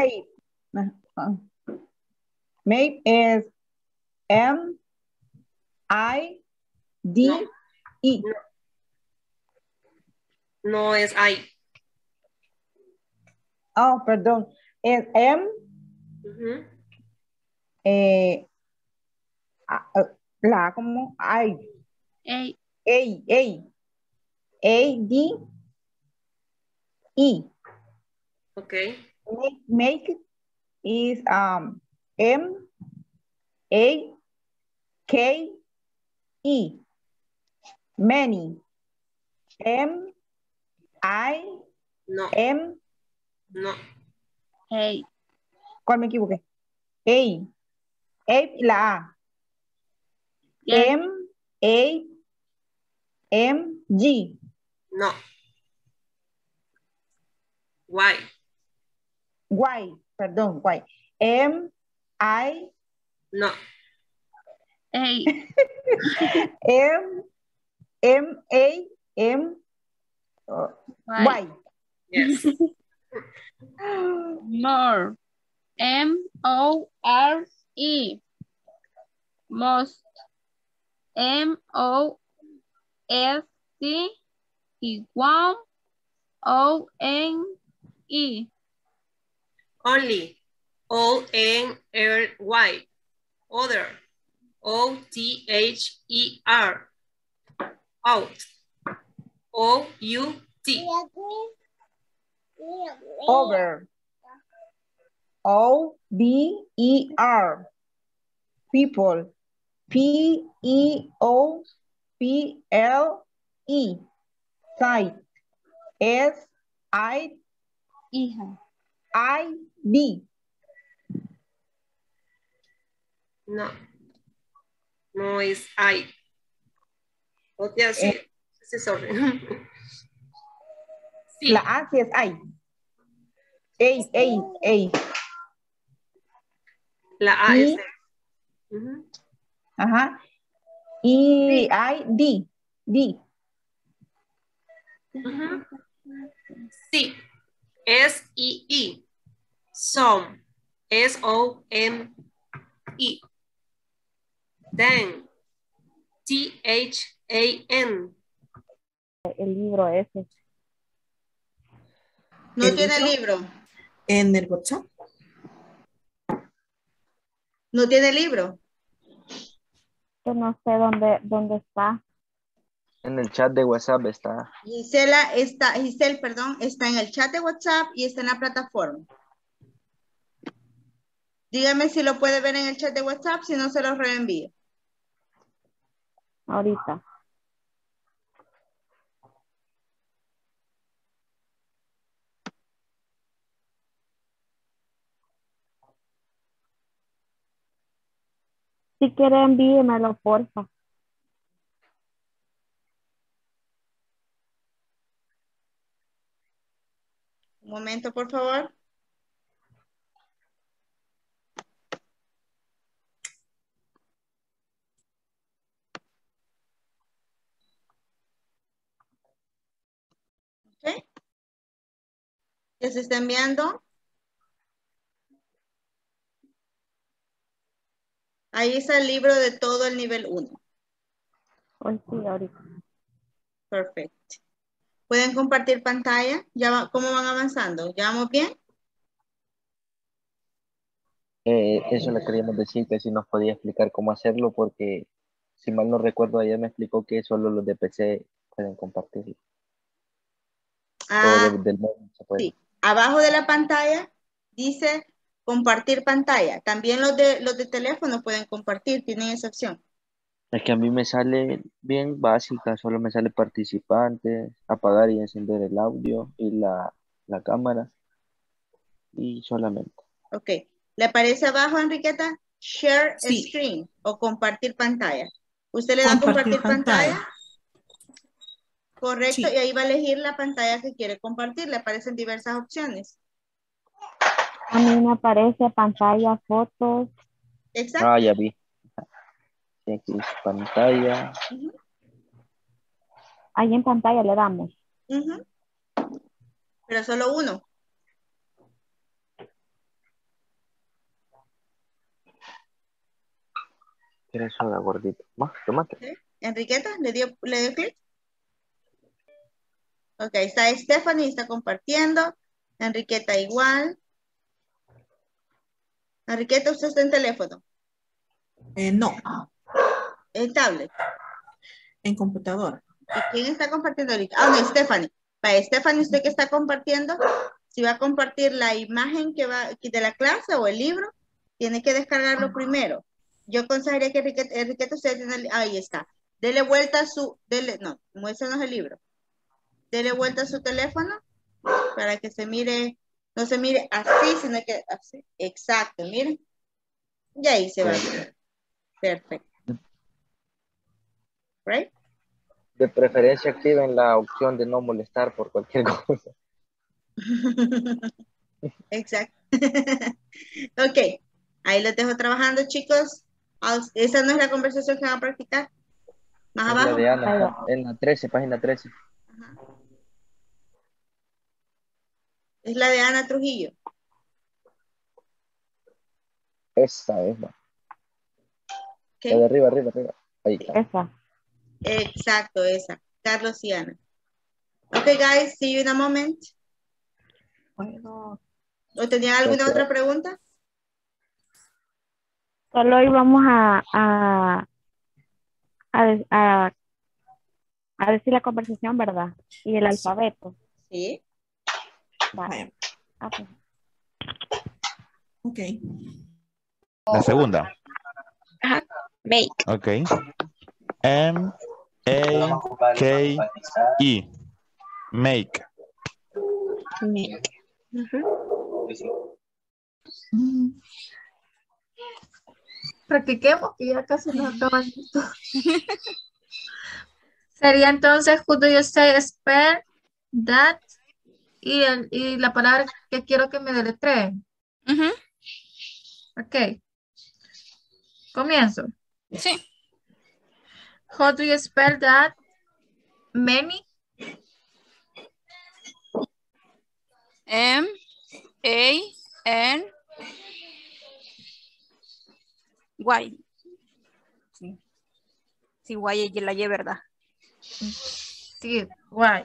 Made is M-I-D-E. No es I. Oh, perdón. Es M. La como I. A-D-E. Okay. Make is M-A-K-E. Many. M-I-M. No. Hey. ¿Cuál me equivoqué? A. Y la A. Yes. M-A-M-G. No. Why? Y, perdón, Y. M-I. No. Hey. M-A-M-Y. Yes. More. M-O-R-E. Most. M-O-S-T. One. O-N-E. Only. O-N-L-Y. Other. O-T-H-E-R. Out. O-U-T. Over. O-B-E-R. People. P-E-O-P-L-E. Site. S-I-I-D. No. No es I. O sea, sí. Sí, sorry. Sí. La A sí es I. A. La A es Ajá. E-I-D. D. Sí. S-E-E. Some. S-O-M-E. Then. T-H-A-N. El libro ese. No tiene libro. En el WhatsApp. No tiene libro. Que no sé dónde está. En el chat de WhatsApp está. Giselle, perdón, está en el chat de WhatsApp y está en la plataforma. Dígame si lo puede ver en el chat de WhatsApp, si no se lo reenvío. Ahorita. Si quiere envíemelo, porfa. Un momento, por favor. Ok. ¿Ya se está enviando? Ahí está el libro de todo el nivel 1. Hoy sí, ahorita. Perfecto. ¿Pueden compartir pantalla? ¿Cómo van avanzando? ¿Ya vamos bien? Eso le queríamos decir, que si nos podía explicar cómo hacerlo, porque si mal no recuerdo, ayer me explicó que solo los de PC pueden compartirlo. O del móvil se puede. Sí. Abajo de la pantalla dice compartir pantalla. También los de teléfono pueden compartir, tienen esa opción. Es que a mí me sale bien básica, solo me sale participantes, apagar y encender el audio y la cámara. Y solamente. Ok. ¿Le aparece abajo, Enriqueta? Share screen o compartir pantalla. Usted le da compartir pantalla. Correcto. Sí. Y ahí va a elegir la pantalla que quiere compartir. Le aparecen diversas opciones. A mí me aparece pantalla, fotos. Exacto. Ah, ya vi. Aquí pantalla. Ahí en pantalla le damos. Pero solo uno. ¿Quieres soda, gordito? Más, tomate. ¿Sí? Enriqueta, ¿le dio clic? Ok, está Stephanie, está compartiendo. Enriqueta igual. Enriqueta, ¿usted está en teléfono? No. ¿En tablet? En computadora. ¿Y quién está compartiendo ahorita? Ah, no, Stephanie. Para Stephanie, ¿usted que está compartiendo? Si va a compartir la imagen que va de la clase o el libro, tiene que descargarlo primero. Yo aconsejaría que Enriqueta, usted tiene, ahí está. Dele vuelta a su, no, muéstranos el libro. Dele vuelta a su teléfono para que se mire, no se mire así, sino que así. Exacto, miren. Y ahí se va a ver. Perfecto. Right? De preferencia activen la opción de no molestar por cualquier cosa. Exacto. Ok. Ahí los dejo trabajando, chicos. Esa no es la conversación que van a practicar. Más abajo. La de Ana, en la 13, página 13. Ajá. Es la de Ana Trujillo. Esa es, ¿no? Okay. La de arriba. Ahí está. Esa. Exacto, esa. Carlos y Ana. Ok, guys, see you in a moment. Bueno. ¿O tenían alguna otra pregunta? Solo íbamos a decir la conversación, ¿verdad? Y el alfabeto. Sí. Vale. Okay. Ok. La segunda. Ajá. Make. Ok. M-A-K-E. Make. Make. Practiquemos, que ya casi nos acaban esto. Sería entonces, who do you say spell that? Y la palabra que quiero que me deletreen. Ok. Comienzo. Sí. How do you spell that? Many. M-A-N-Y. Sí, guay, y la Y, ¿verdad? Sí, guay.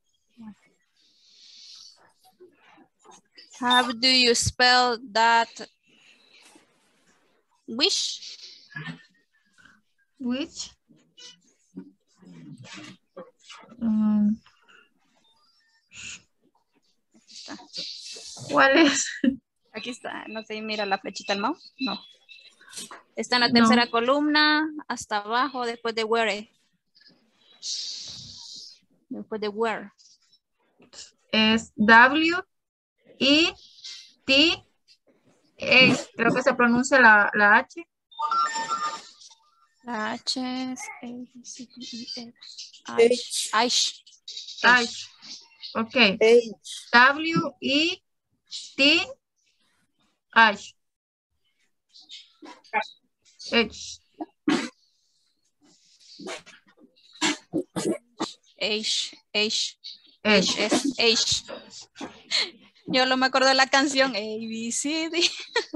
How do you spell that wish? Which? ¿Cuál es? Aquí está, no sé, mira la flechita al mouse. No. Está en la No. tercera columna, hasta abajo, después de where. Después de where. Es W-I-T-E. Creo que se pronuncia la H. La H es A-B-C-D-E-F. H. H. Ok. W-I-T-H. H. H es H. Yo no me acuerdo de la canción A, B, C, D.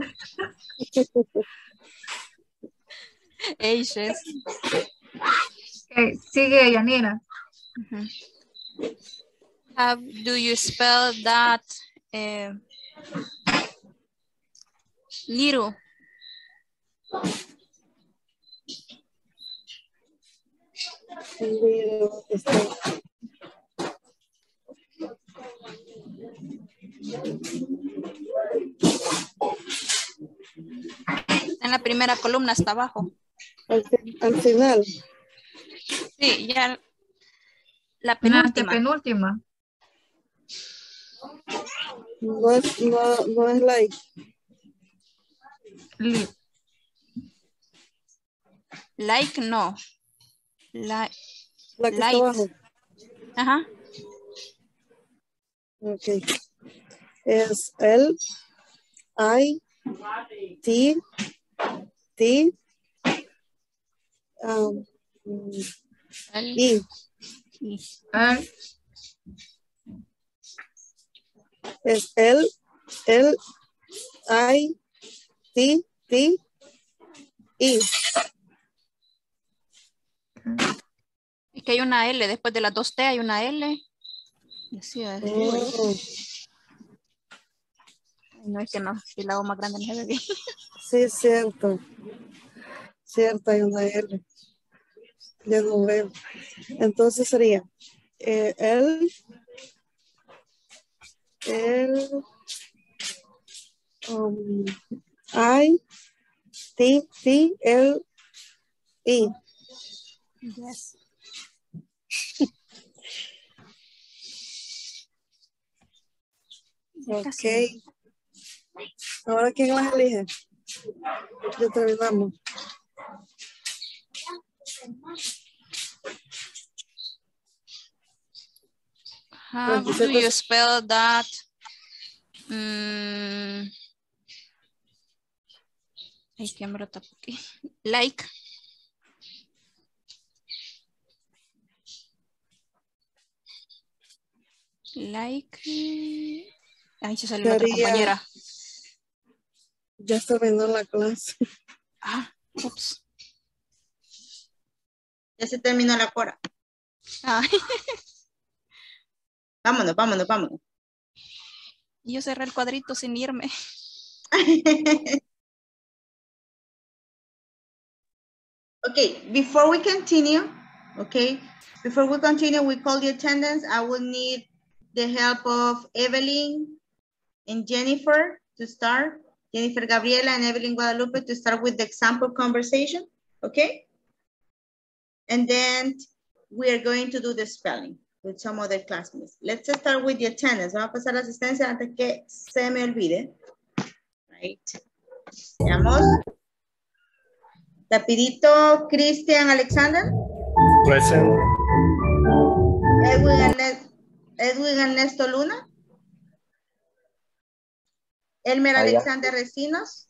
H es. Okay. Sigue, Yanira. How do you spell that little? En la primera columna hasta abajo. Al final. Sí, ya la La penúltima. penúltima. No es like. Like no. La que está Light. abajo. Ajá. Ok. Es L, I, T, I. Es L, I, T, I. Es que hay una L, después de las dos T hay una L. Sí, no, es que no, si la hago más grande no se ve bien. Sí, es cierto. Cierto, hay una L. Ya no veo. Entonces sería L, I, T, L, I. Yes. Ok. Ahora, ¿quién las elige? Ya terminamos. How do you spell that? Ay, que me lo tapo aquí. Like. Like. Ay, se salió la otra compañera. Ya está viendo la clase. Ah, ups. Ya se terminó la hora. Ay. Vámonos. Yo cerré el cuadrito sin irme. Okay, before we continue, we call the attendance. I will need the help of Evelyn and Jennifer to start. Jennifer Gabriela and Evelyn Guadalupe to start with the example conversation, okay? And then we are going to do the spelling with some other classmates. Let's start with the attendance. Vamos a pasar la asistencia antes que se me olvide. Right. Veamos. Rapidito, Cristian Alexander. Present. Edwin Ernesto Luna. Elmer Alexander Recinos.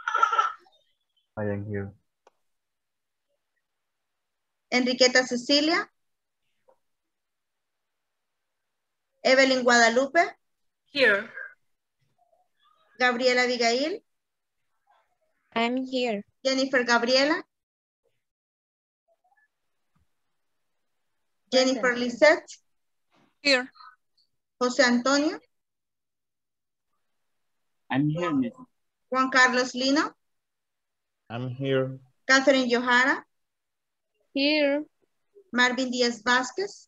I am here. Enriqueta Cecilia. Evelyn Guadalupe. Here. Gabriela Abigail. I'm here. Jennifer Gabriela. Jennifer Lisette. Here. José Antonio. I'm here, Miss. Juan Carlos Lino. I'm here. Catherine Johara. Here. Marvin Díaz Vázquez.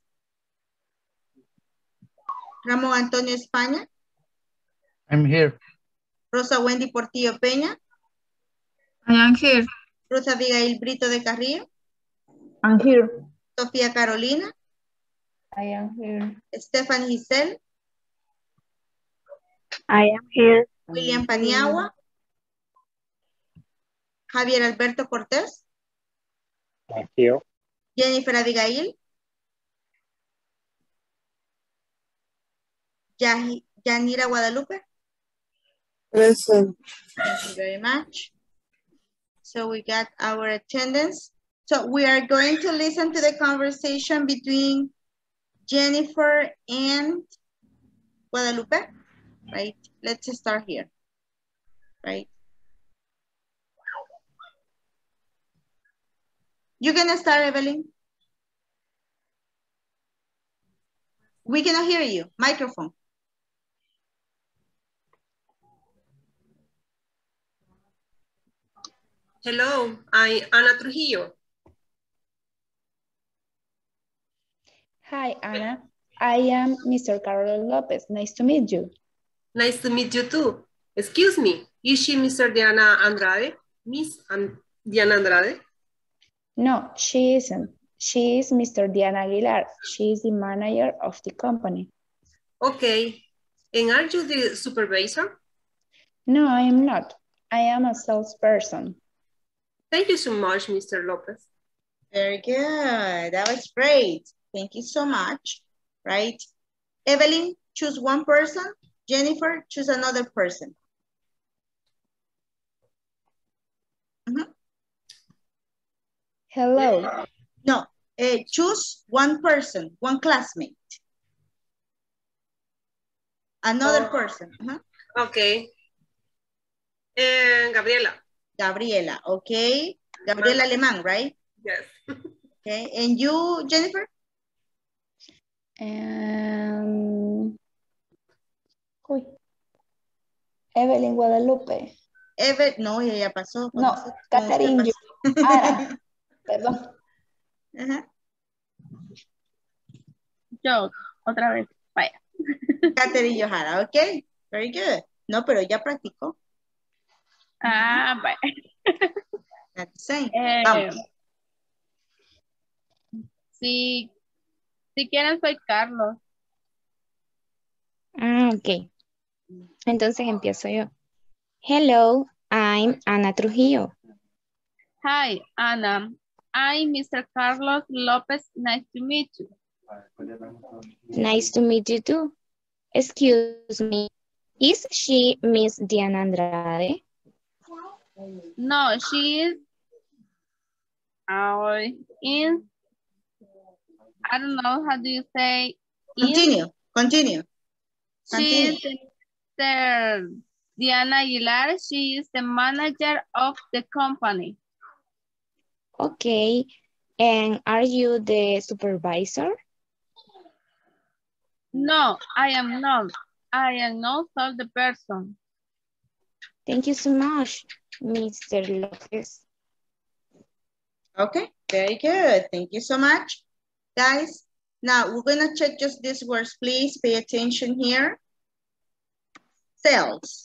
Ramón Antonio España. I'm here. Rosa Wendy Portillo Peña. I am here. Ruth Abigail Brito de Carrillo. I'm here. Sofía Carolina. I am here. Stephanie Giselle. I am here. William Paniagua. Javier Alberto Cortés. I'm here. Jennifer Abigail. Yanira Guadalupe. Present. Thank you very much. So we got our attendance. So we are going to listen to the conversation between Jennifer and Guadalupe, right? Let's start here, right? You gonna start, Evelyn? We cannot hear you. Microphone. Hello, I'm Ana Trujillo. Hi, Anna. I am Mr. Carlos Lopez. Nice to meet you. Nice to meet you too. Excuse me, is she Mr. Diana Andrade? Diana Andrade? No, she isn't. She is Mr. Diana Aguilar. She is the manager of the company. Okay. And are you the supervisor? No, I am not. I am a salesperson. Thank you so much, Mr. Lopez. Very good. That was great. Thank you so much. Right? Evelyn, choose one person. Jennifer, choose another person. Hello. No, choose one person, one classmate. Another person. Okay. Gabriela. Gabriela, okay. Gabriela Alemán, right? Yes. Okay, and you, Jennifer? Evelyn Guadalupe. No, ella ya pasó. No, Catherine. Ara, perdón. Yo, otra vez. Vaya. Catherine Johara, ok. Very good. No, pero ya practicó. Vaya. That's the same. Vamos. Si quieren, soy Carlos. Ok. Entonces empiezo yo. Hello, I'm Ana Trujillo. Hi, Anna. I'm Mr. Carlos Lopez. Nice to meet you. Nice to meet you too. Excuse me, is she Miss Diana Andrade? No, she is in, I don't know, how do you say? Continue. She is Mr. Diana Aguilar. She is the manager of the company. Okay, and are you the supervisor? No, I am not. I am not the person. Thank you so much, Mr. Lopez. Okay, very good. Thank you so much. Guys, now we're gonna check just these words. Please pay attention here. Sales.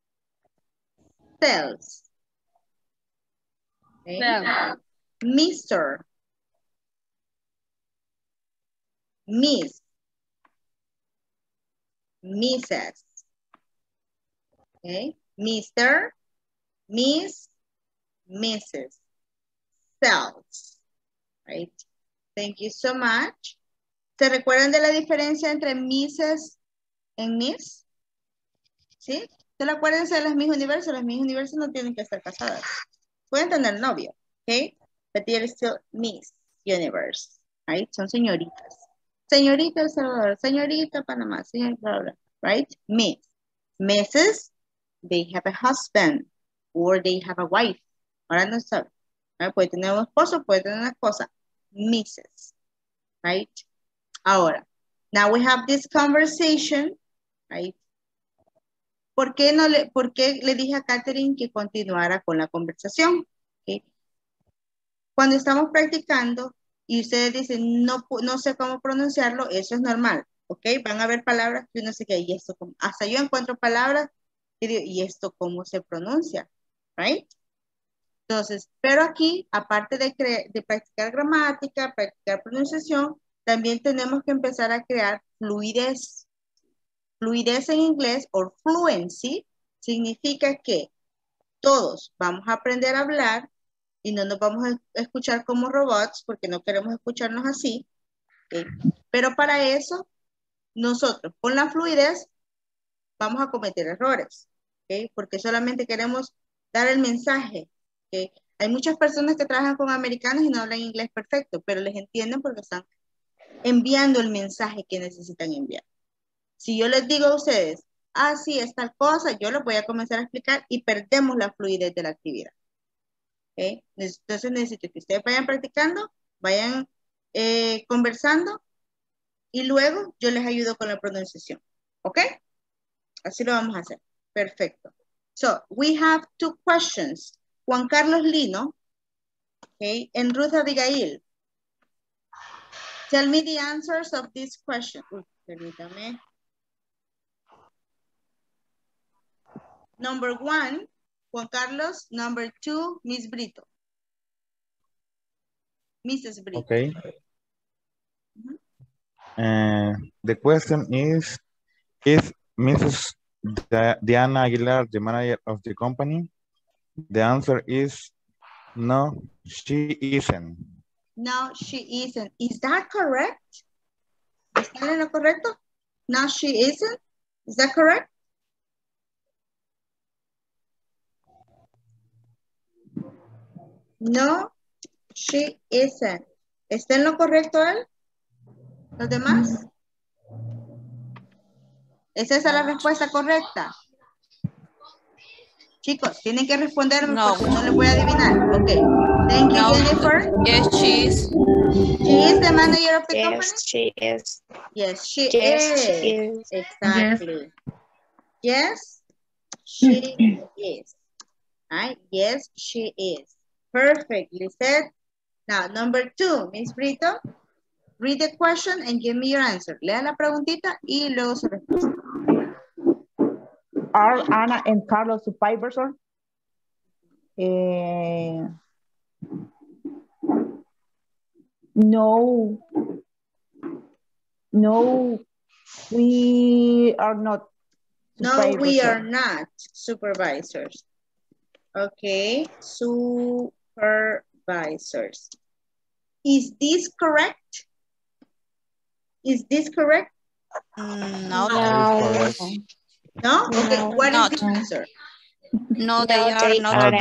Sales. Okay. Sales. Mr. Miss. Mrs. Okay. Mr. Miss. Mrs. Sales. Right. Thank you so much. ¿Se recuerdan de la diferencia entre Mrs. y Miss? ¿Sí? ¿Se acuérdense de las Miss Universo? Las Miss Universo no tienen que estar casadas. Pueden tener novio, ¿ok? But they're still Miss Universe, right? Son señoritas. Señorita El Salvador, señorita Panamá, señorita, right? Miss. Mrs. They have a husband or they have a wife. Ahora no sabe. Puede tener un esposo, puede tener una esposa. Mrs. right? Ahora, now we have this conversation, right? ¿Por qué le dije a Catherine que continuara con la conversación? ¿Okay? Cuando estamos practicando y ustedes dicen, no sé cómo pronunciarlo, eso es normal, ¿ok? Van a haber palabras que uno se queda, y esto, hasta yo encuentro palabras y digo, ¿y esto cómo se pronuncia? Right? Entonces, pero aquí, aparte de practicar gramática, practicar pronunciación, también tenemos que empezar a crear fluidez. Fluidez en inglés, o fluency, significa que todos vamos a aprender a hablar y no nos vamos a escuchar como robots, porque no queremos escucharnos así. ¿Okay? Pero para eso, nosotros con la fluidez vamos a cometer errores, ¿okay? Porque solamente queremos dar el mensaje. ¿Okay? Hay muchas personas que trabajan con americanos y no hablan inglés perfecto, pero les entienden porque están enviando el mensaje que necesitan enviar. Si yo les digo a ustedes, sí, es tal cosa, yo les voy a comenzar a explicar y perdemos la fluidez de la actividad. ¿Okay? Entonces necesito que ustedes vayan practicando, vayan conversando y luego yo les ayudo con la pronunciación. ¿Ok? Así lo vamos a hacer. Perfecto. So, we have 2 questions. Juan Carlos Lino, okay, and Ruth Abigail. Tell me the answers of this question. Permítame. Number 1, Juan Carlos. Number 2, Miss Brito. Mrs. Brito. Okay. The question is Mrs. Diana Aguilar the manager of the company? The answer is no, she isn't. No, she isn't. Is that correct? ¿Está en lo correcto? No, she isn't. Is that correct? No, she isn't. ¿Está en lo correcto él? ¿Los demás? ¿Es esa la respuesta correcta? Chicos, tienen que responderme porque no les voy a adivinar. Ok. Thank you, Jennifer. Yes, she is. She is the manager of the company? Yes, she is. Yes, she Yes, is. she is. Exactly. Yes, she is. Right? Yes, she is. Perfectly said. Now, number 2, Miss Brito, read the question and give me your answer. Lea la preguntita y luego su respuesta. Are Ana and Carlos supervisor? No. No, we are not. No, we are not supervisors. Okay, supervisors. Is this correct? Is this correct? No. No? Okay, No. what Not. is the answer? No, they are not.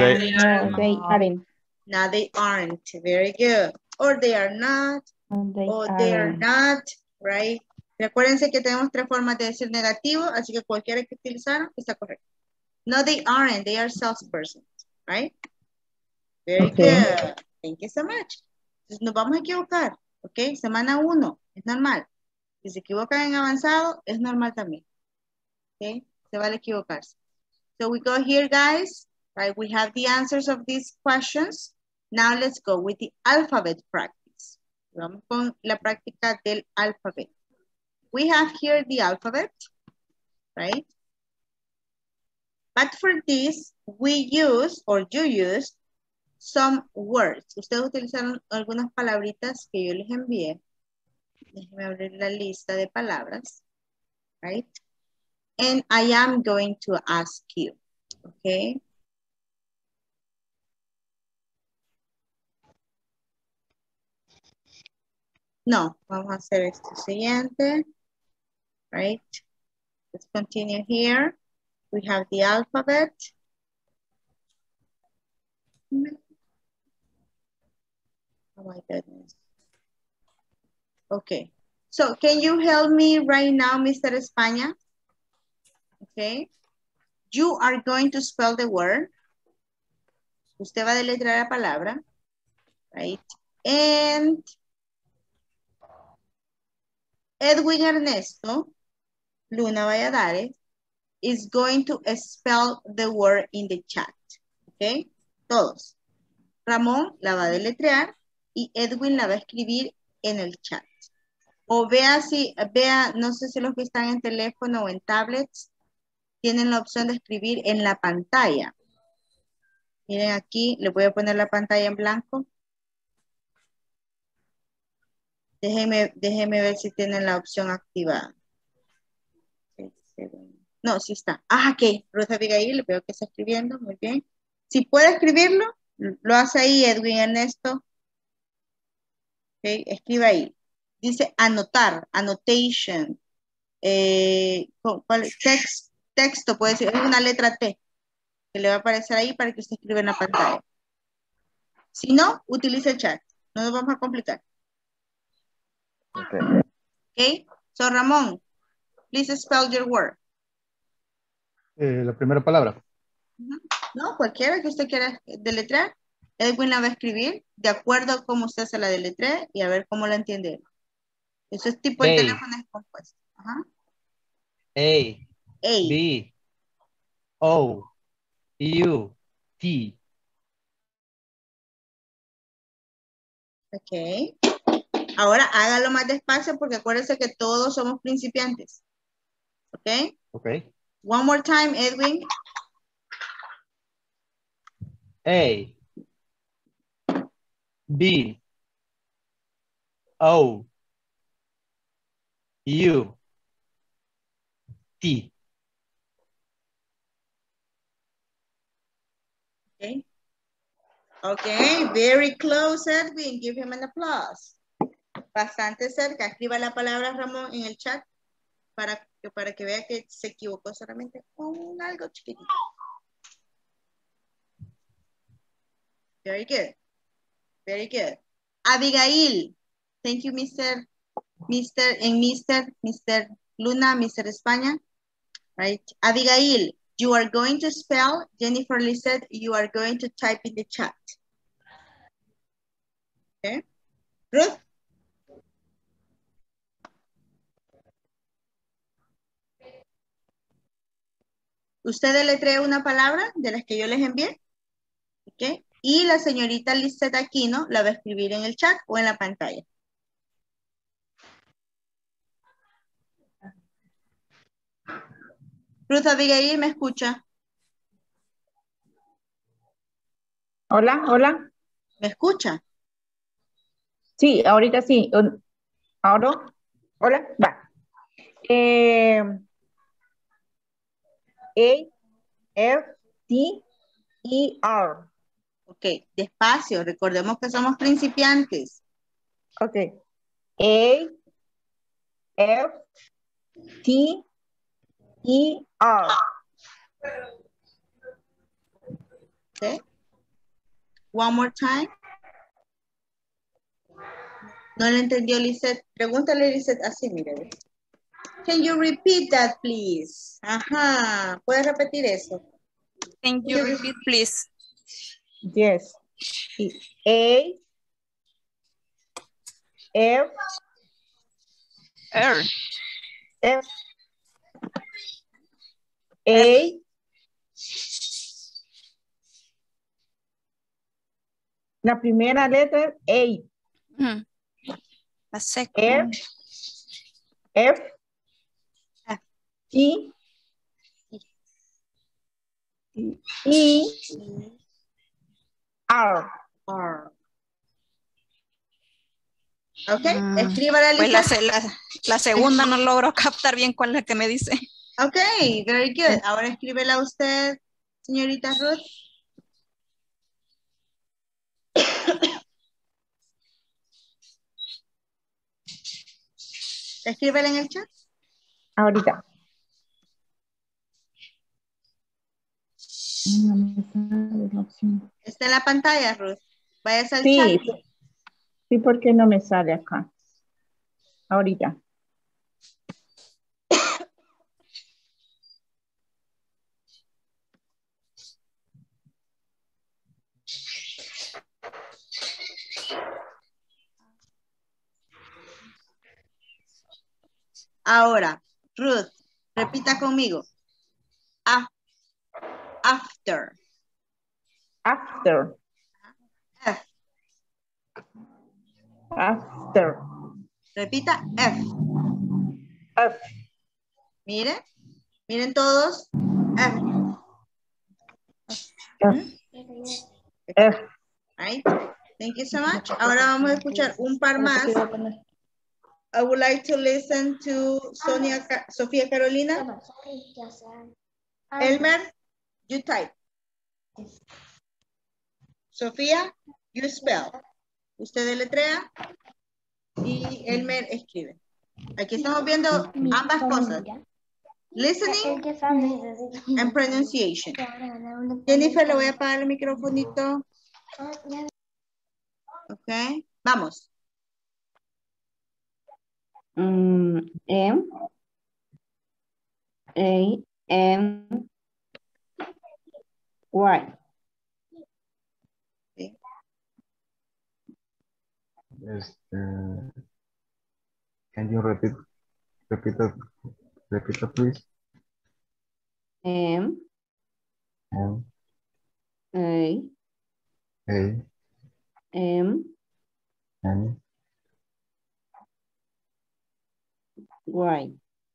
No, they aren't. Very good. Or they are not. Or they are not. Right? Recuérdense que tenemos 3 formas de decir negativo, así que cualquiera que utilizaron está correcto. No, they aren't. They are salespersons. Right? Very good. Thank you so much. Entonces nos vamos a equivocar. Ok, semana 1. Es normal. Si se equivocan en avanzado, es normal también. Ok, se vale equivocarse. So we go here, guys. Right, we have the answers of these questions. Now let's go with the alphabet practice. Vamos con la práctica del alfabeto. We have here the alphabet, right? But for this, we use, or you use, some words. Ustedes utilizaron algunas palabritas que yo les envié. Déjenme abrir la lista de palabras, right? And I am going to ask you, okay? No, vamos a hacer esto siguiente, right? Let's continue here. We have the alphabet. Oh my goodness. Okay, so can you help me right now, Mr. España? Okay, you are going to spell the word. Usted va a deletrear la palabra, right? And Edwin Ernesto, Luna Valladares, is going to spell the word in the chat. ¿Ok? Todos. Ramón la va a deletrear y Edwin la va a escribir en el chat. O vea, no sé si los que están en teléfono o en tablets tienen la opción de escribir en la pantalla. Miren aquí, le voy a poner la pantalla en blanco. Déjeme ver si tienen la opción activada. No, sí está. Ah, ok. Ruth Abigail, veo que está escribiendo. Muy bien. Si puede escribirlo, lo hace ahí, Edwin Ernesto. Ok, escriba ahí. Dice anotar, annotation. Texto, puede decir, es una letra T. Que le va a aparecer ahí para que usted escriba en la pantalla. Si no, utilice el chat. No nos vamos a complicar. Ok. Ok. So, Ramón, please spell your word. La primera palabra. No, cualquiera que usted quiera deletrear. Edwin la va a escribir de acuerdo a cómo usted se la deletrea y a ver cómo la entiende. Eso es tipo el teléfono descompuesto. Ajá. A. A. B. O. U. T. Ok. Ahora hágalo más despacio porque acuérdense que todos somos principiantes. Ok. Ok. One more time, Edwin. A. B. O. U. T. Okay. Okay, very close, Edwin. Give him an applause. Bastante cerca. Escriba la palabra Ramón en el chat para que vea que se equivocó solamente con algo chiquitito. Very good. Very good. Abigail. Thank you, Mr. Luna, Mr. España. Right. Abigail, you are going to spell, Jennifer Lee said, you are going to type in the chat. Okay. Ruth? Usted deletrea una palabra de las que yo les envié. Okay. Y la señorita Lizeth Aquino la va a escribir en el chat o en la pantalla. Ruth Abigail, ¿me escucha? Hola, hola. ¿Me escucha? Sí, ahorita sí. Ahora, hola, va. A-F-T-E-R. Ok, despacio, recordemos que somos principiantes. Ok. A-F-T-E-R. Okay. One more time. No le entendió Lizeth. Pregúntale Lizeth así, mire. Can you repeat that, please? Ajá. ¿Puedes repetir eso? Can you repeat, please? Yes. A F R. F A la primera letra es A. La segunda. F T E R. Ok, escríbala Pues Lizeth. la segunda no logro captar bien cuál es la que me dice. Ok, very good. Ahora escríbela usted, señorita Ruth. Escríbela en el chat. Ahorita. Está en la pantalla, Ruth. Váyase al Sí, chat. sí, porque no me sale acá. Ahorita. Ahora, Ruth, repita conmigo. After. After. F. After. Repita F. F. Miren todos. F. F. Right. Thank you so much. Ahora vamos a escuchar un par más. I would like to listen to Sofía Carolina. Elmer, you type. Sofía, you spell. Usted deletrea y Elmer escribe. Aquí estamos viendo ambas cosas. Listening and pronunciation. Jennifer, le voy a apagar el microfonito. Ok, vamos. M A N Y. Can you repeat please? M A M Y.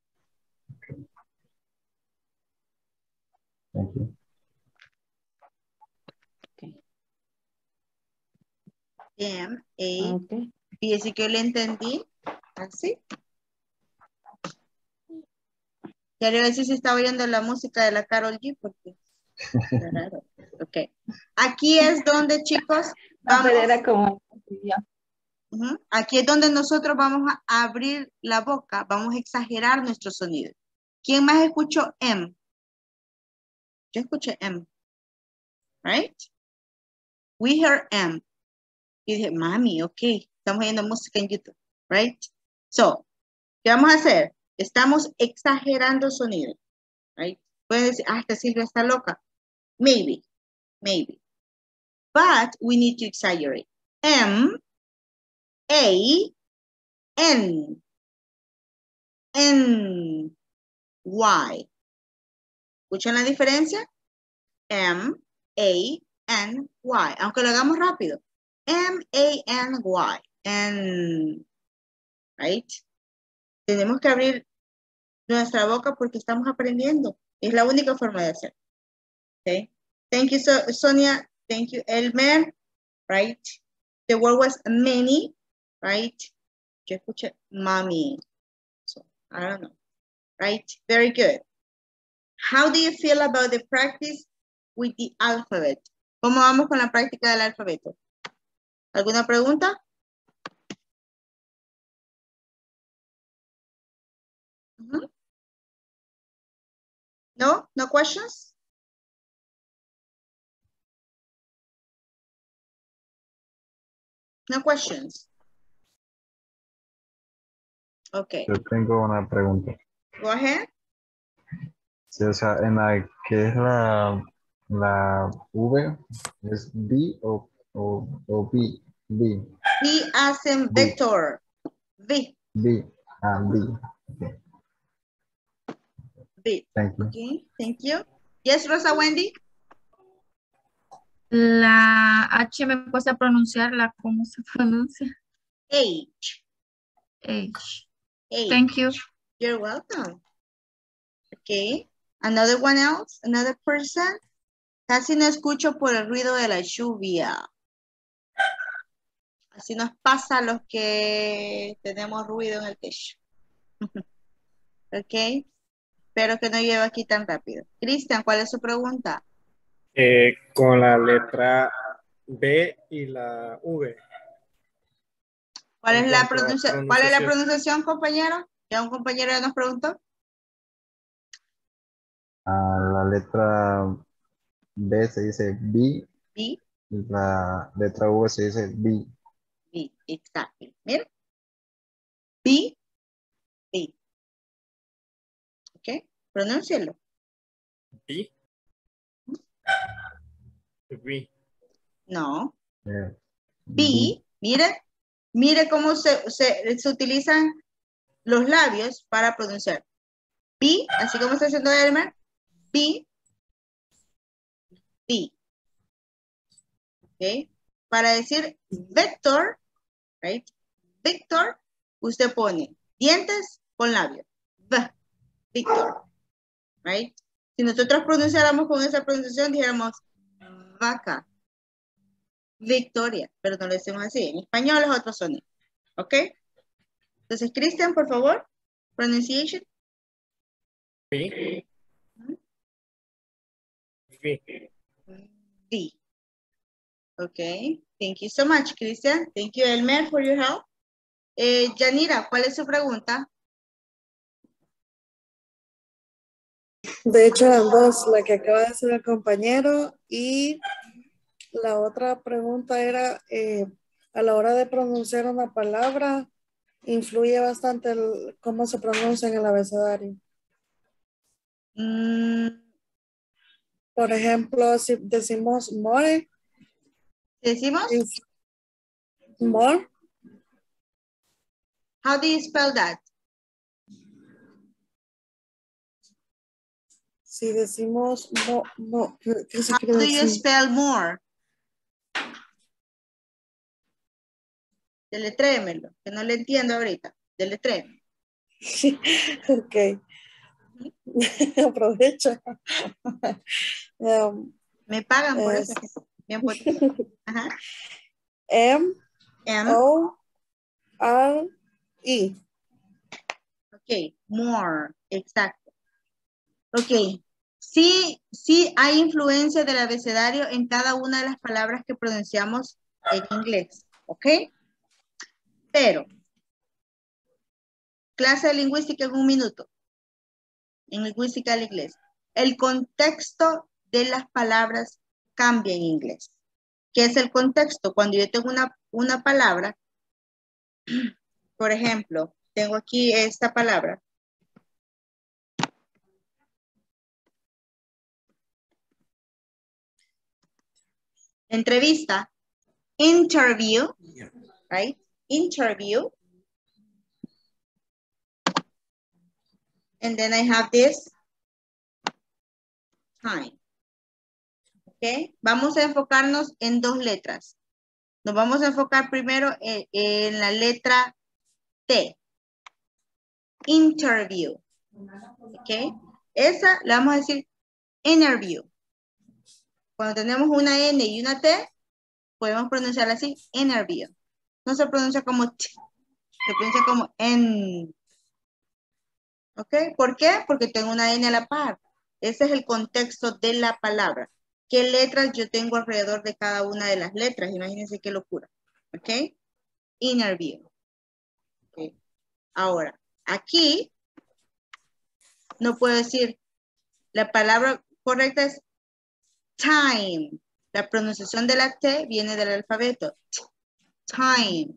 Thank you. M A. Fíjese que yo le entendí. Así. Quiero ver si se está oyendo la música de la Karol G porque está raro. Ok. Aquí es donde, chicos, vamos. Aquí es donde nosotros vamos a abrir la boca, vamos a exagerar nuestro sonido. ¿Quién más escuchó M? Yo escuché M. Right? We heard M. Y dije, mami, ok, estamos oyendo música en YouTube. Right? So, ¿qué vamos a hacer? Estamos exagerando sonido. Right? Pueden decir, esta Silvia está loca. Maybe. But we need to exaggerate. M, A, N, Y. ¿Escuchan la diferencia? M, A, N, Y. Aunque lo hagamos rápido. M, A, N, Y. N. Right? Tenemos que abrir nuestra boca porque estamos aprendiendo. Es la única forma de hacer. Okay. Thank you, Sonia. Thank you, Elmer. Right? The word was many. Right? Yo escuché mommy. So, I don't know. Right? Very good. How do you feel about the practice with the alphabet? ¿Cómo vamos con la práctica del alfabeto? ¿Alguna pregunta? No? No questions? No questions. Okay. Yo tengo una pregunta. Go ahead. Sí, o sea, en la que es la V, ¿es B o B? B. B as in Victor. B. B. B. Okay. B. Thank you. Okay, thank you. Yes, Rosa Wendy. La H me cuesta pronunciarla. ¿Cómo se pronuncia? H. H. H. Thank you. You're welcome. Okay. Another one else? Another person? Casi no escucho por el ruido de la lluvia. Así nos pasa a los que tenemos ruido en el techo. Ok. Espero que no lleve aquí tan rápido. Cristian, ¿cuál es su pregunta? Con la letra B y la V. ¿Cuál es la pronunciación, compañero? ¿Ya un compañero ya nos preguntó? La letra B se dice B. B. Y la letra V se dice B. B, exacto. Mira. B. B. Ok, pronúncialo. B. B. No. Yeah. B, mire cómo se utilizan los labios para pronunciar B, así como está haciendo Elmer, B, B. ¿Ok? Para decir Vector, right? Victor, usted pone dientes con labios. V, Victor, right? Si nosotros pronunciáramos con esa pronunciación, dijéramos vaca, Victoria, pero no lo decimos así. En español es otro sonido. ¿Ok? Entonces, Cristian, por favor, pronunciation. B. B. B. Okay, thank you so much, Christian. Thank you, Elmer, for your help. Yanira, ¿cuál es su pregunta? De hecho, eran dos, la que acaba de hacer el compañero y la otra pregunta era, a la hora de pronunciar una palabra, influye bastante cómo se pronuncia en el abecedario. Por ejemplo, si decimos more. ¿Decimos? More. How do you spell that? Si decimos ¿qué se How quiere do you decir? spell more? Deletrémelo, que no le entiendo ahorita. Deletrémelo. Ok. Aprovecho. Me pagan por eso. Bien por Ajá. M-O-R-E. Ok, more, exacto. Ok, sí hay influencia del abecedario en cada una de las palabras que pronunciamos en inglés, ¿ok? Pero, clase de lingüística en un minuto. En lingüística del inglés. El contexto de las palabras cambia en inglés. ¿Qué es el contexto? Cuando yo tengo una palabra, por ejemplo, tengo aquí esta palabra. Entrevista. Interview. Right? Interview. And then I have this time. ¿Ok? Vamos a enfocarnos en dos letras. Nos vamos a enfocar primero en la letra T. Interview. ¿Ok? Esa la vamos a decir interview. Cuando tenemos una N y una T, podemos pronunciarla así, interview. No se pronuncia como T, se pronuncia como N. ¿Ok? ¿Por qué? Porque tengo una N a la par. Ese es el contexto de la palabra. ¿Qué letras yo tengo alrededor de cada una de las letras? Imagínense qué locura. ¿Ok? Interview. Okay. Ahora, aquí no puedo decir, la palabra correcta es time. La pronunciación de la T viene del alfabeto. Time.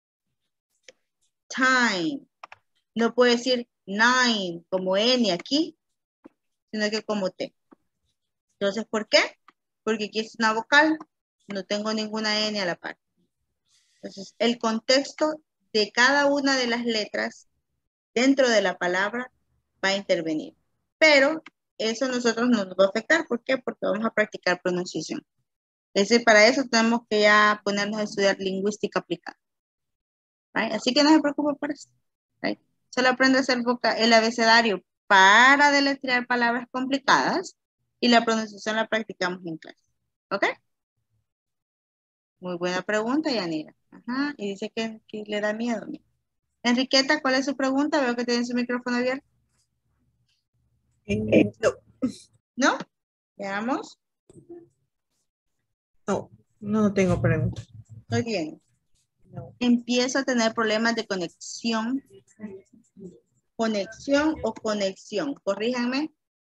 Time. No puedo decir nine como N aquí, sino que como T. Entonces, ¿por qué? Porque aquí es una vocal, no tengo ninguna N a la par. Entonces, el contexto de cada una de las letras dentro de la palabra va a intervenir. Pero eso a nosotros no nos va a afectar. ¿Por qué? Porque vamos a practicar pronunciación. Es decir, para eso tenemos que ya ponernos a estudiar lingüística aplicada. ¿Right? Así que no se preocupe por eso. ¿Right? Solo aprende a hacer el abecedario para deletrear palabras complicadas y la pronunciación la practicamos en clase. ¿Ok? Muy buena pregunta, Yanira. Ajá, y dice que le da miedo. Enriqueta, ¿cuál es su pregunta? Veo que tiene su micrófono abierto. No. ¿No? Veamos. No tengo pregunta. Muy bien. No. Empiezo a tener problemas de conexión. Conexión o conexión. Corríjanme.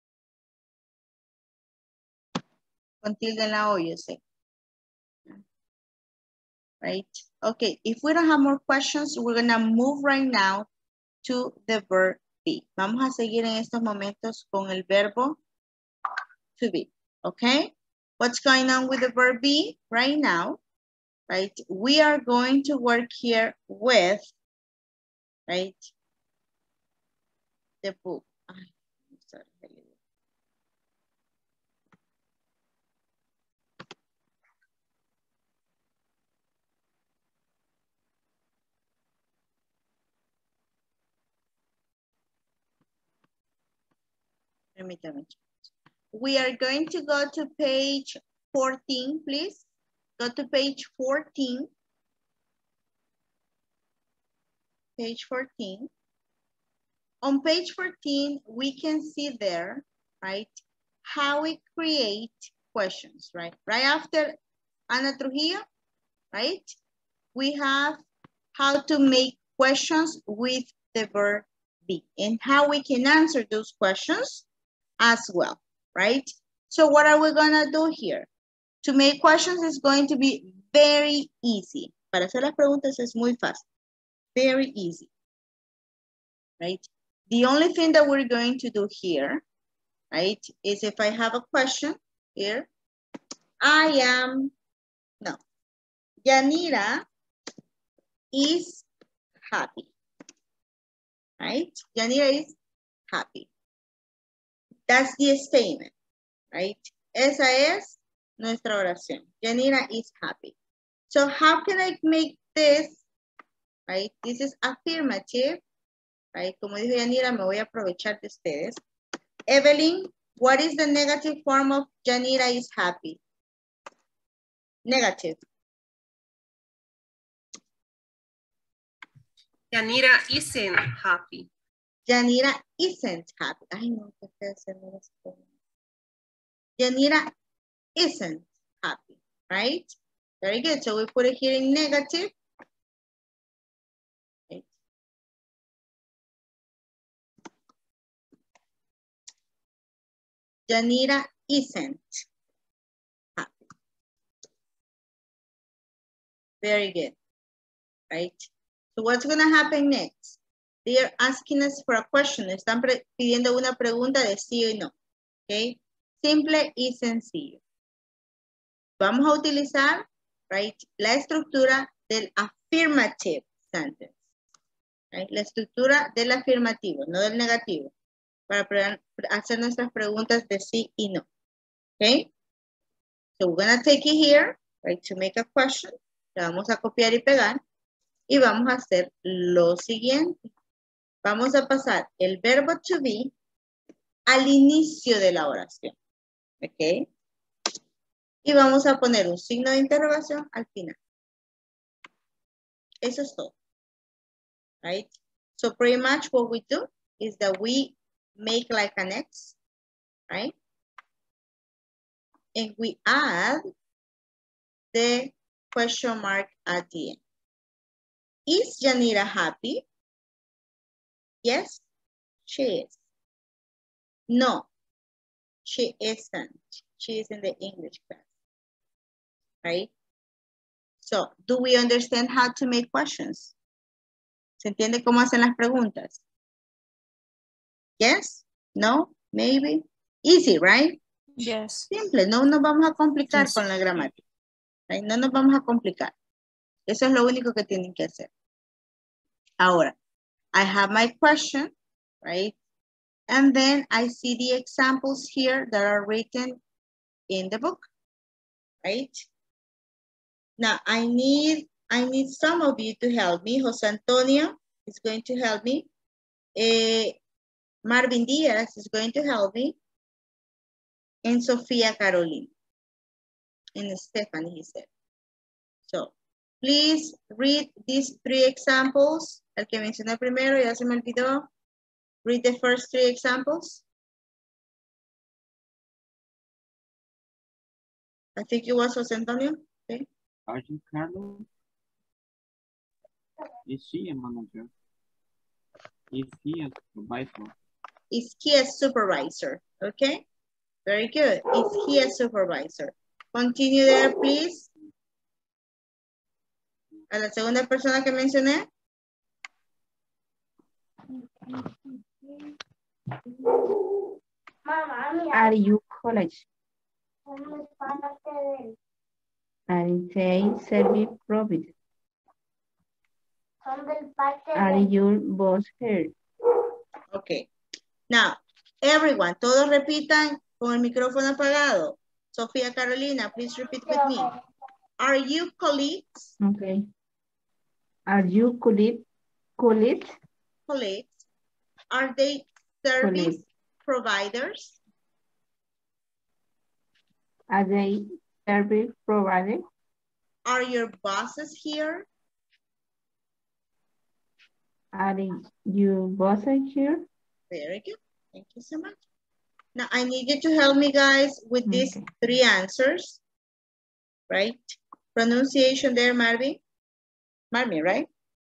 Con tilde en la O, yo sé. Right? Okay, if we don't have more questions, we're going to move right now to the verb be. Vamos a seguir en estos momentos con el verbo to be. Okay? What's going on with the verb be right now? Right? We are going to work here with, right? the book. Ay, sorry. Permítame. We are going to go to page 14, please. Go to page 14. Page 14. On page 14, we can see there, right, how we create questions, right? Right after Ana Trujillo, right? We have how to make questions with the verb be and how we can answer those questions as well, right? So what are we gonna do here? To make questions is going to be very easy. Para hacer las preguntas es muy fácil. Very easy, right? The only thing that we're going to do here, right, is if I have a question here, Yanira is happy, right? Yanira is happy. That's the statement, right? Esa es nuestra oración. Yanira is happy. So how can I make this, right? This is affirmative, right? Como dijo Yanira, me voy a aprovechar de ustedes. Evelyn, what is the negative form of Yanira is happy? Negative. Yanira isn't happy. Yanira isn't happy. Ay, no, qué feo ese no es como. Yanira isn't happy, right? Very good. So we put it here in negative. Right. Yanira isn't happy. Very good, right? So what's going to happen next? They are asking us for a question. Están pidiendo una pregunta de sí o no. Okay. Simple y sencillo. Vamos a utilizar, right, la estructura del affirmative sentence. Right? La estructura del afirmativo, no del negativo. Para hacer nuestras preguntas de sí y no. Okay. So we're going to take it here, right, to make a question. La vamos a copiar y pegar. Y vamos a hacer lo siguiente. Vamos a pasar el verbo to be al inicio de la oración. ¿Ok? Y vamos a poner un signo de interrogación al final. Eso es todo. Right? So pretty much what we do is that we make like an X. Right? And we add the question mark at the end. Is Yanira happy? Yes, she is. No, she isn't. She is in the English class, right? So, do we understand how to make questions? ¿Se entiende cómo hacen las preguntas? Yes? No? Maybe? Easy, right? Yes. Simple, no nos vamos a complicar con la gramática. Right? No nos vamos a complicar. Eso es lo único que tienen que hacer. Ahora, I have my question, right? And then I see the examples here that are written in the book, right? Now, I need some of you to help me. Jose Antonio is going to help me. Marvin Diaz is going to help me. And Sofia Carolina. And Stephanie, he said. So, please read these 3 examples. El que mencioné primero, ya se me olvidó. Read the first 3 examples. I think it was Jose Antonio. Okay. Are you Carlos? Is she a manager? Is he a supervisor? Is he a supervisor? Okay. Very good. Is he a supervisor? Continue there, please. A la segunda persona que mencioné. Are you college? Are they service providers? Are your boss here? Okay. Now, everyone, todos repitan con el micrófono apagado. Sofía Carolina, please repeat with me. Are you colleagues? Okay. Are you colleagues? Colleagues. Are they service Colleagues. providers? Are they service providers? Are your bosses here? Are you bosses here? Very good. Thank you so much. Now, I need you to help me, guys, with these three answers, right? Pronunciation there, Marvin. Marvin, right?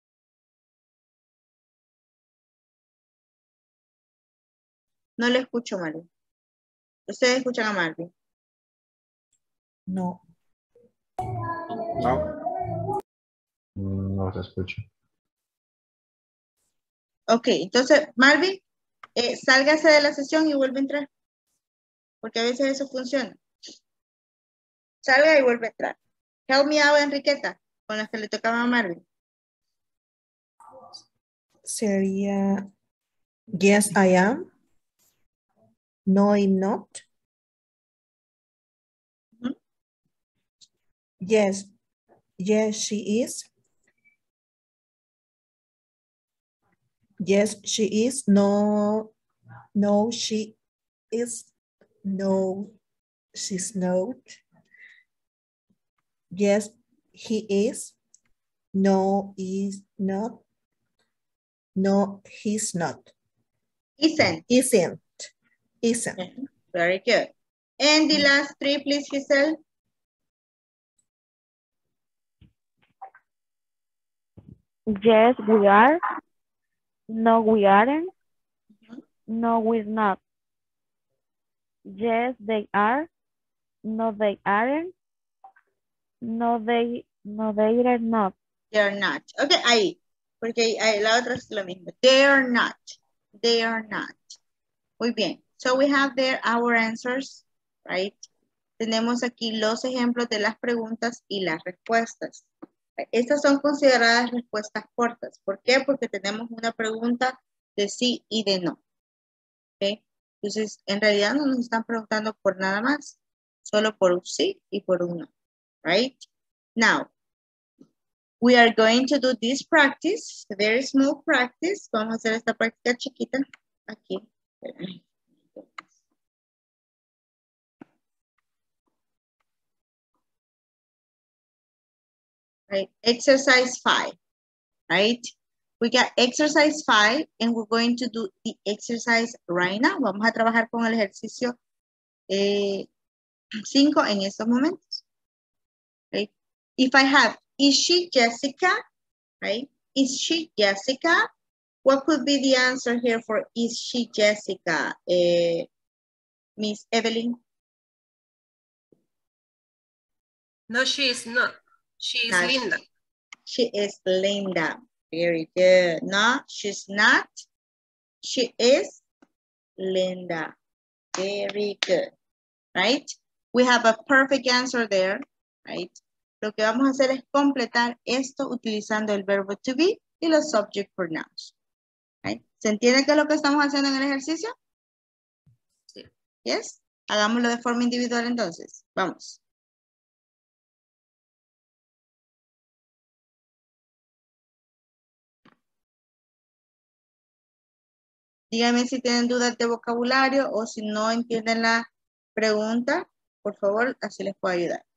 No le escucho, Marvin. ¿Ustedes escuchan a Marvin? No. No. No se escucha. Ok, entonces, Marvin, sálgase de la sesión y vuelve a entrar. Porque a veces eso funciona. Salga y vuelve a entrar. Help me out, Enriqueta, con las que le tocaba a Marvin. Sería, yes, I am. No, I'm not. Yes, yes, she is. Yes, she is. No, no, she is. No, she's not. Yes, he is. No, he's not. No, he's not. Isn't. Isn't. Isn't. Very good. And the last three, please, Giselle. Yes, we are. No, we aren't. No, we're not. Yes, they are. No, they aren't. No, they are not. They're not. Okay, ahí. Porque ahí, la otra es lo mismo. They are not. They are not. Muy bien. So we have there our answers, right? Tenemos aquí los ejemplos de las preguntas y las respuestas. Estas son consideradas respuestas cortas. ¿Por qué? Porque tenemos una pregunta de sí y de no. ¿Okay? Entonces, en realidad no nos están preguntando por nada más. Solo por un sí y por un no. Right? Now, we are going to do this practice, a very small practice. Vamos a hacer esta práctica chiquita aquí. Right, exercise 5, right? We got exercise 5 and we're going to do the exercise right now. Vamos a trabajar con el ejercicio 5 en estos momentos. Right? If I have, is she Jessica? Right? Is she Jessica? What could be the answer here for is she Jessica? Miss Evelyn? No, she is not. She is Not. Linda. She is Linda. Very good. No, she's not. She is Linda. Very good. Right? We have a perfect answer there. Right? Lo que vamos a hacer es completar esto utilizando el verbo to be y los subject pronouns. Right? ¿Se entiende qué es lo que estamos haciendo en el ejercicio? Sí. Yes. Hagámoslo de forma individual entonces. Vamos. Díganme si tienen dudas de vocabulario o si no entienden la pregunta, por favor, así les puedo ayudar.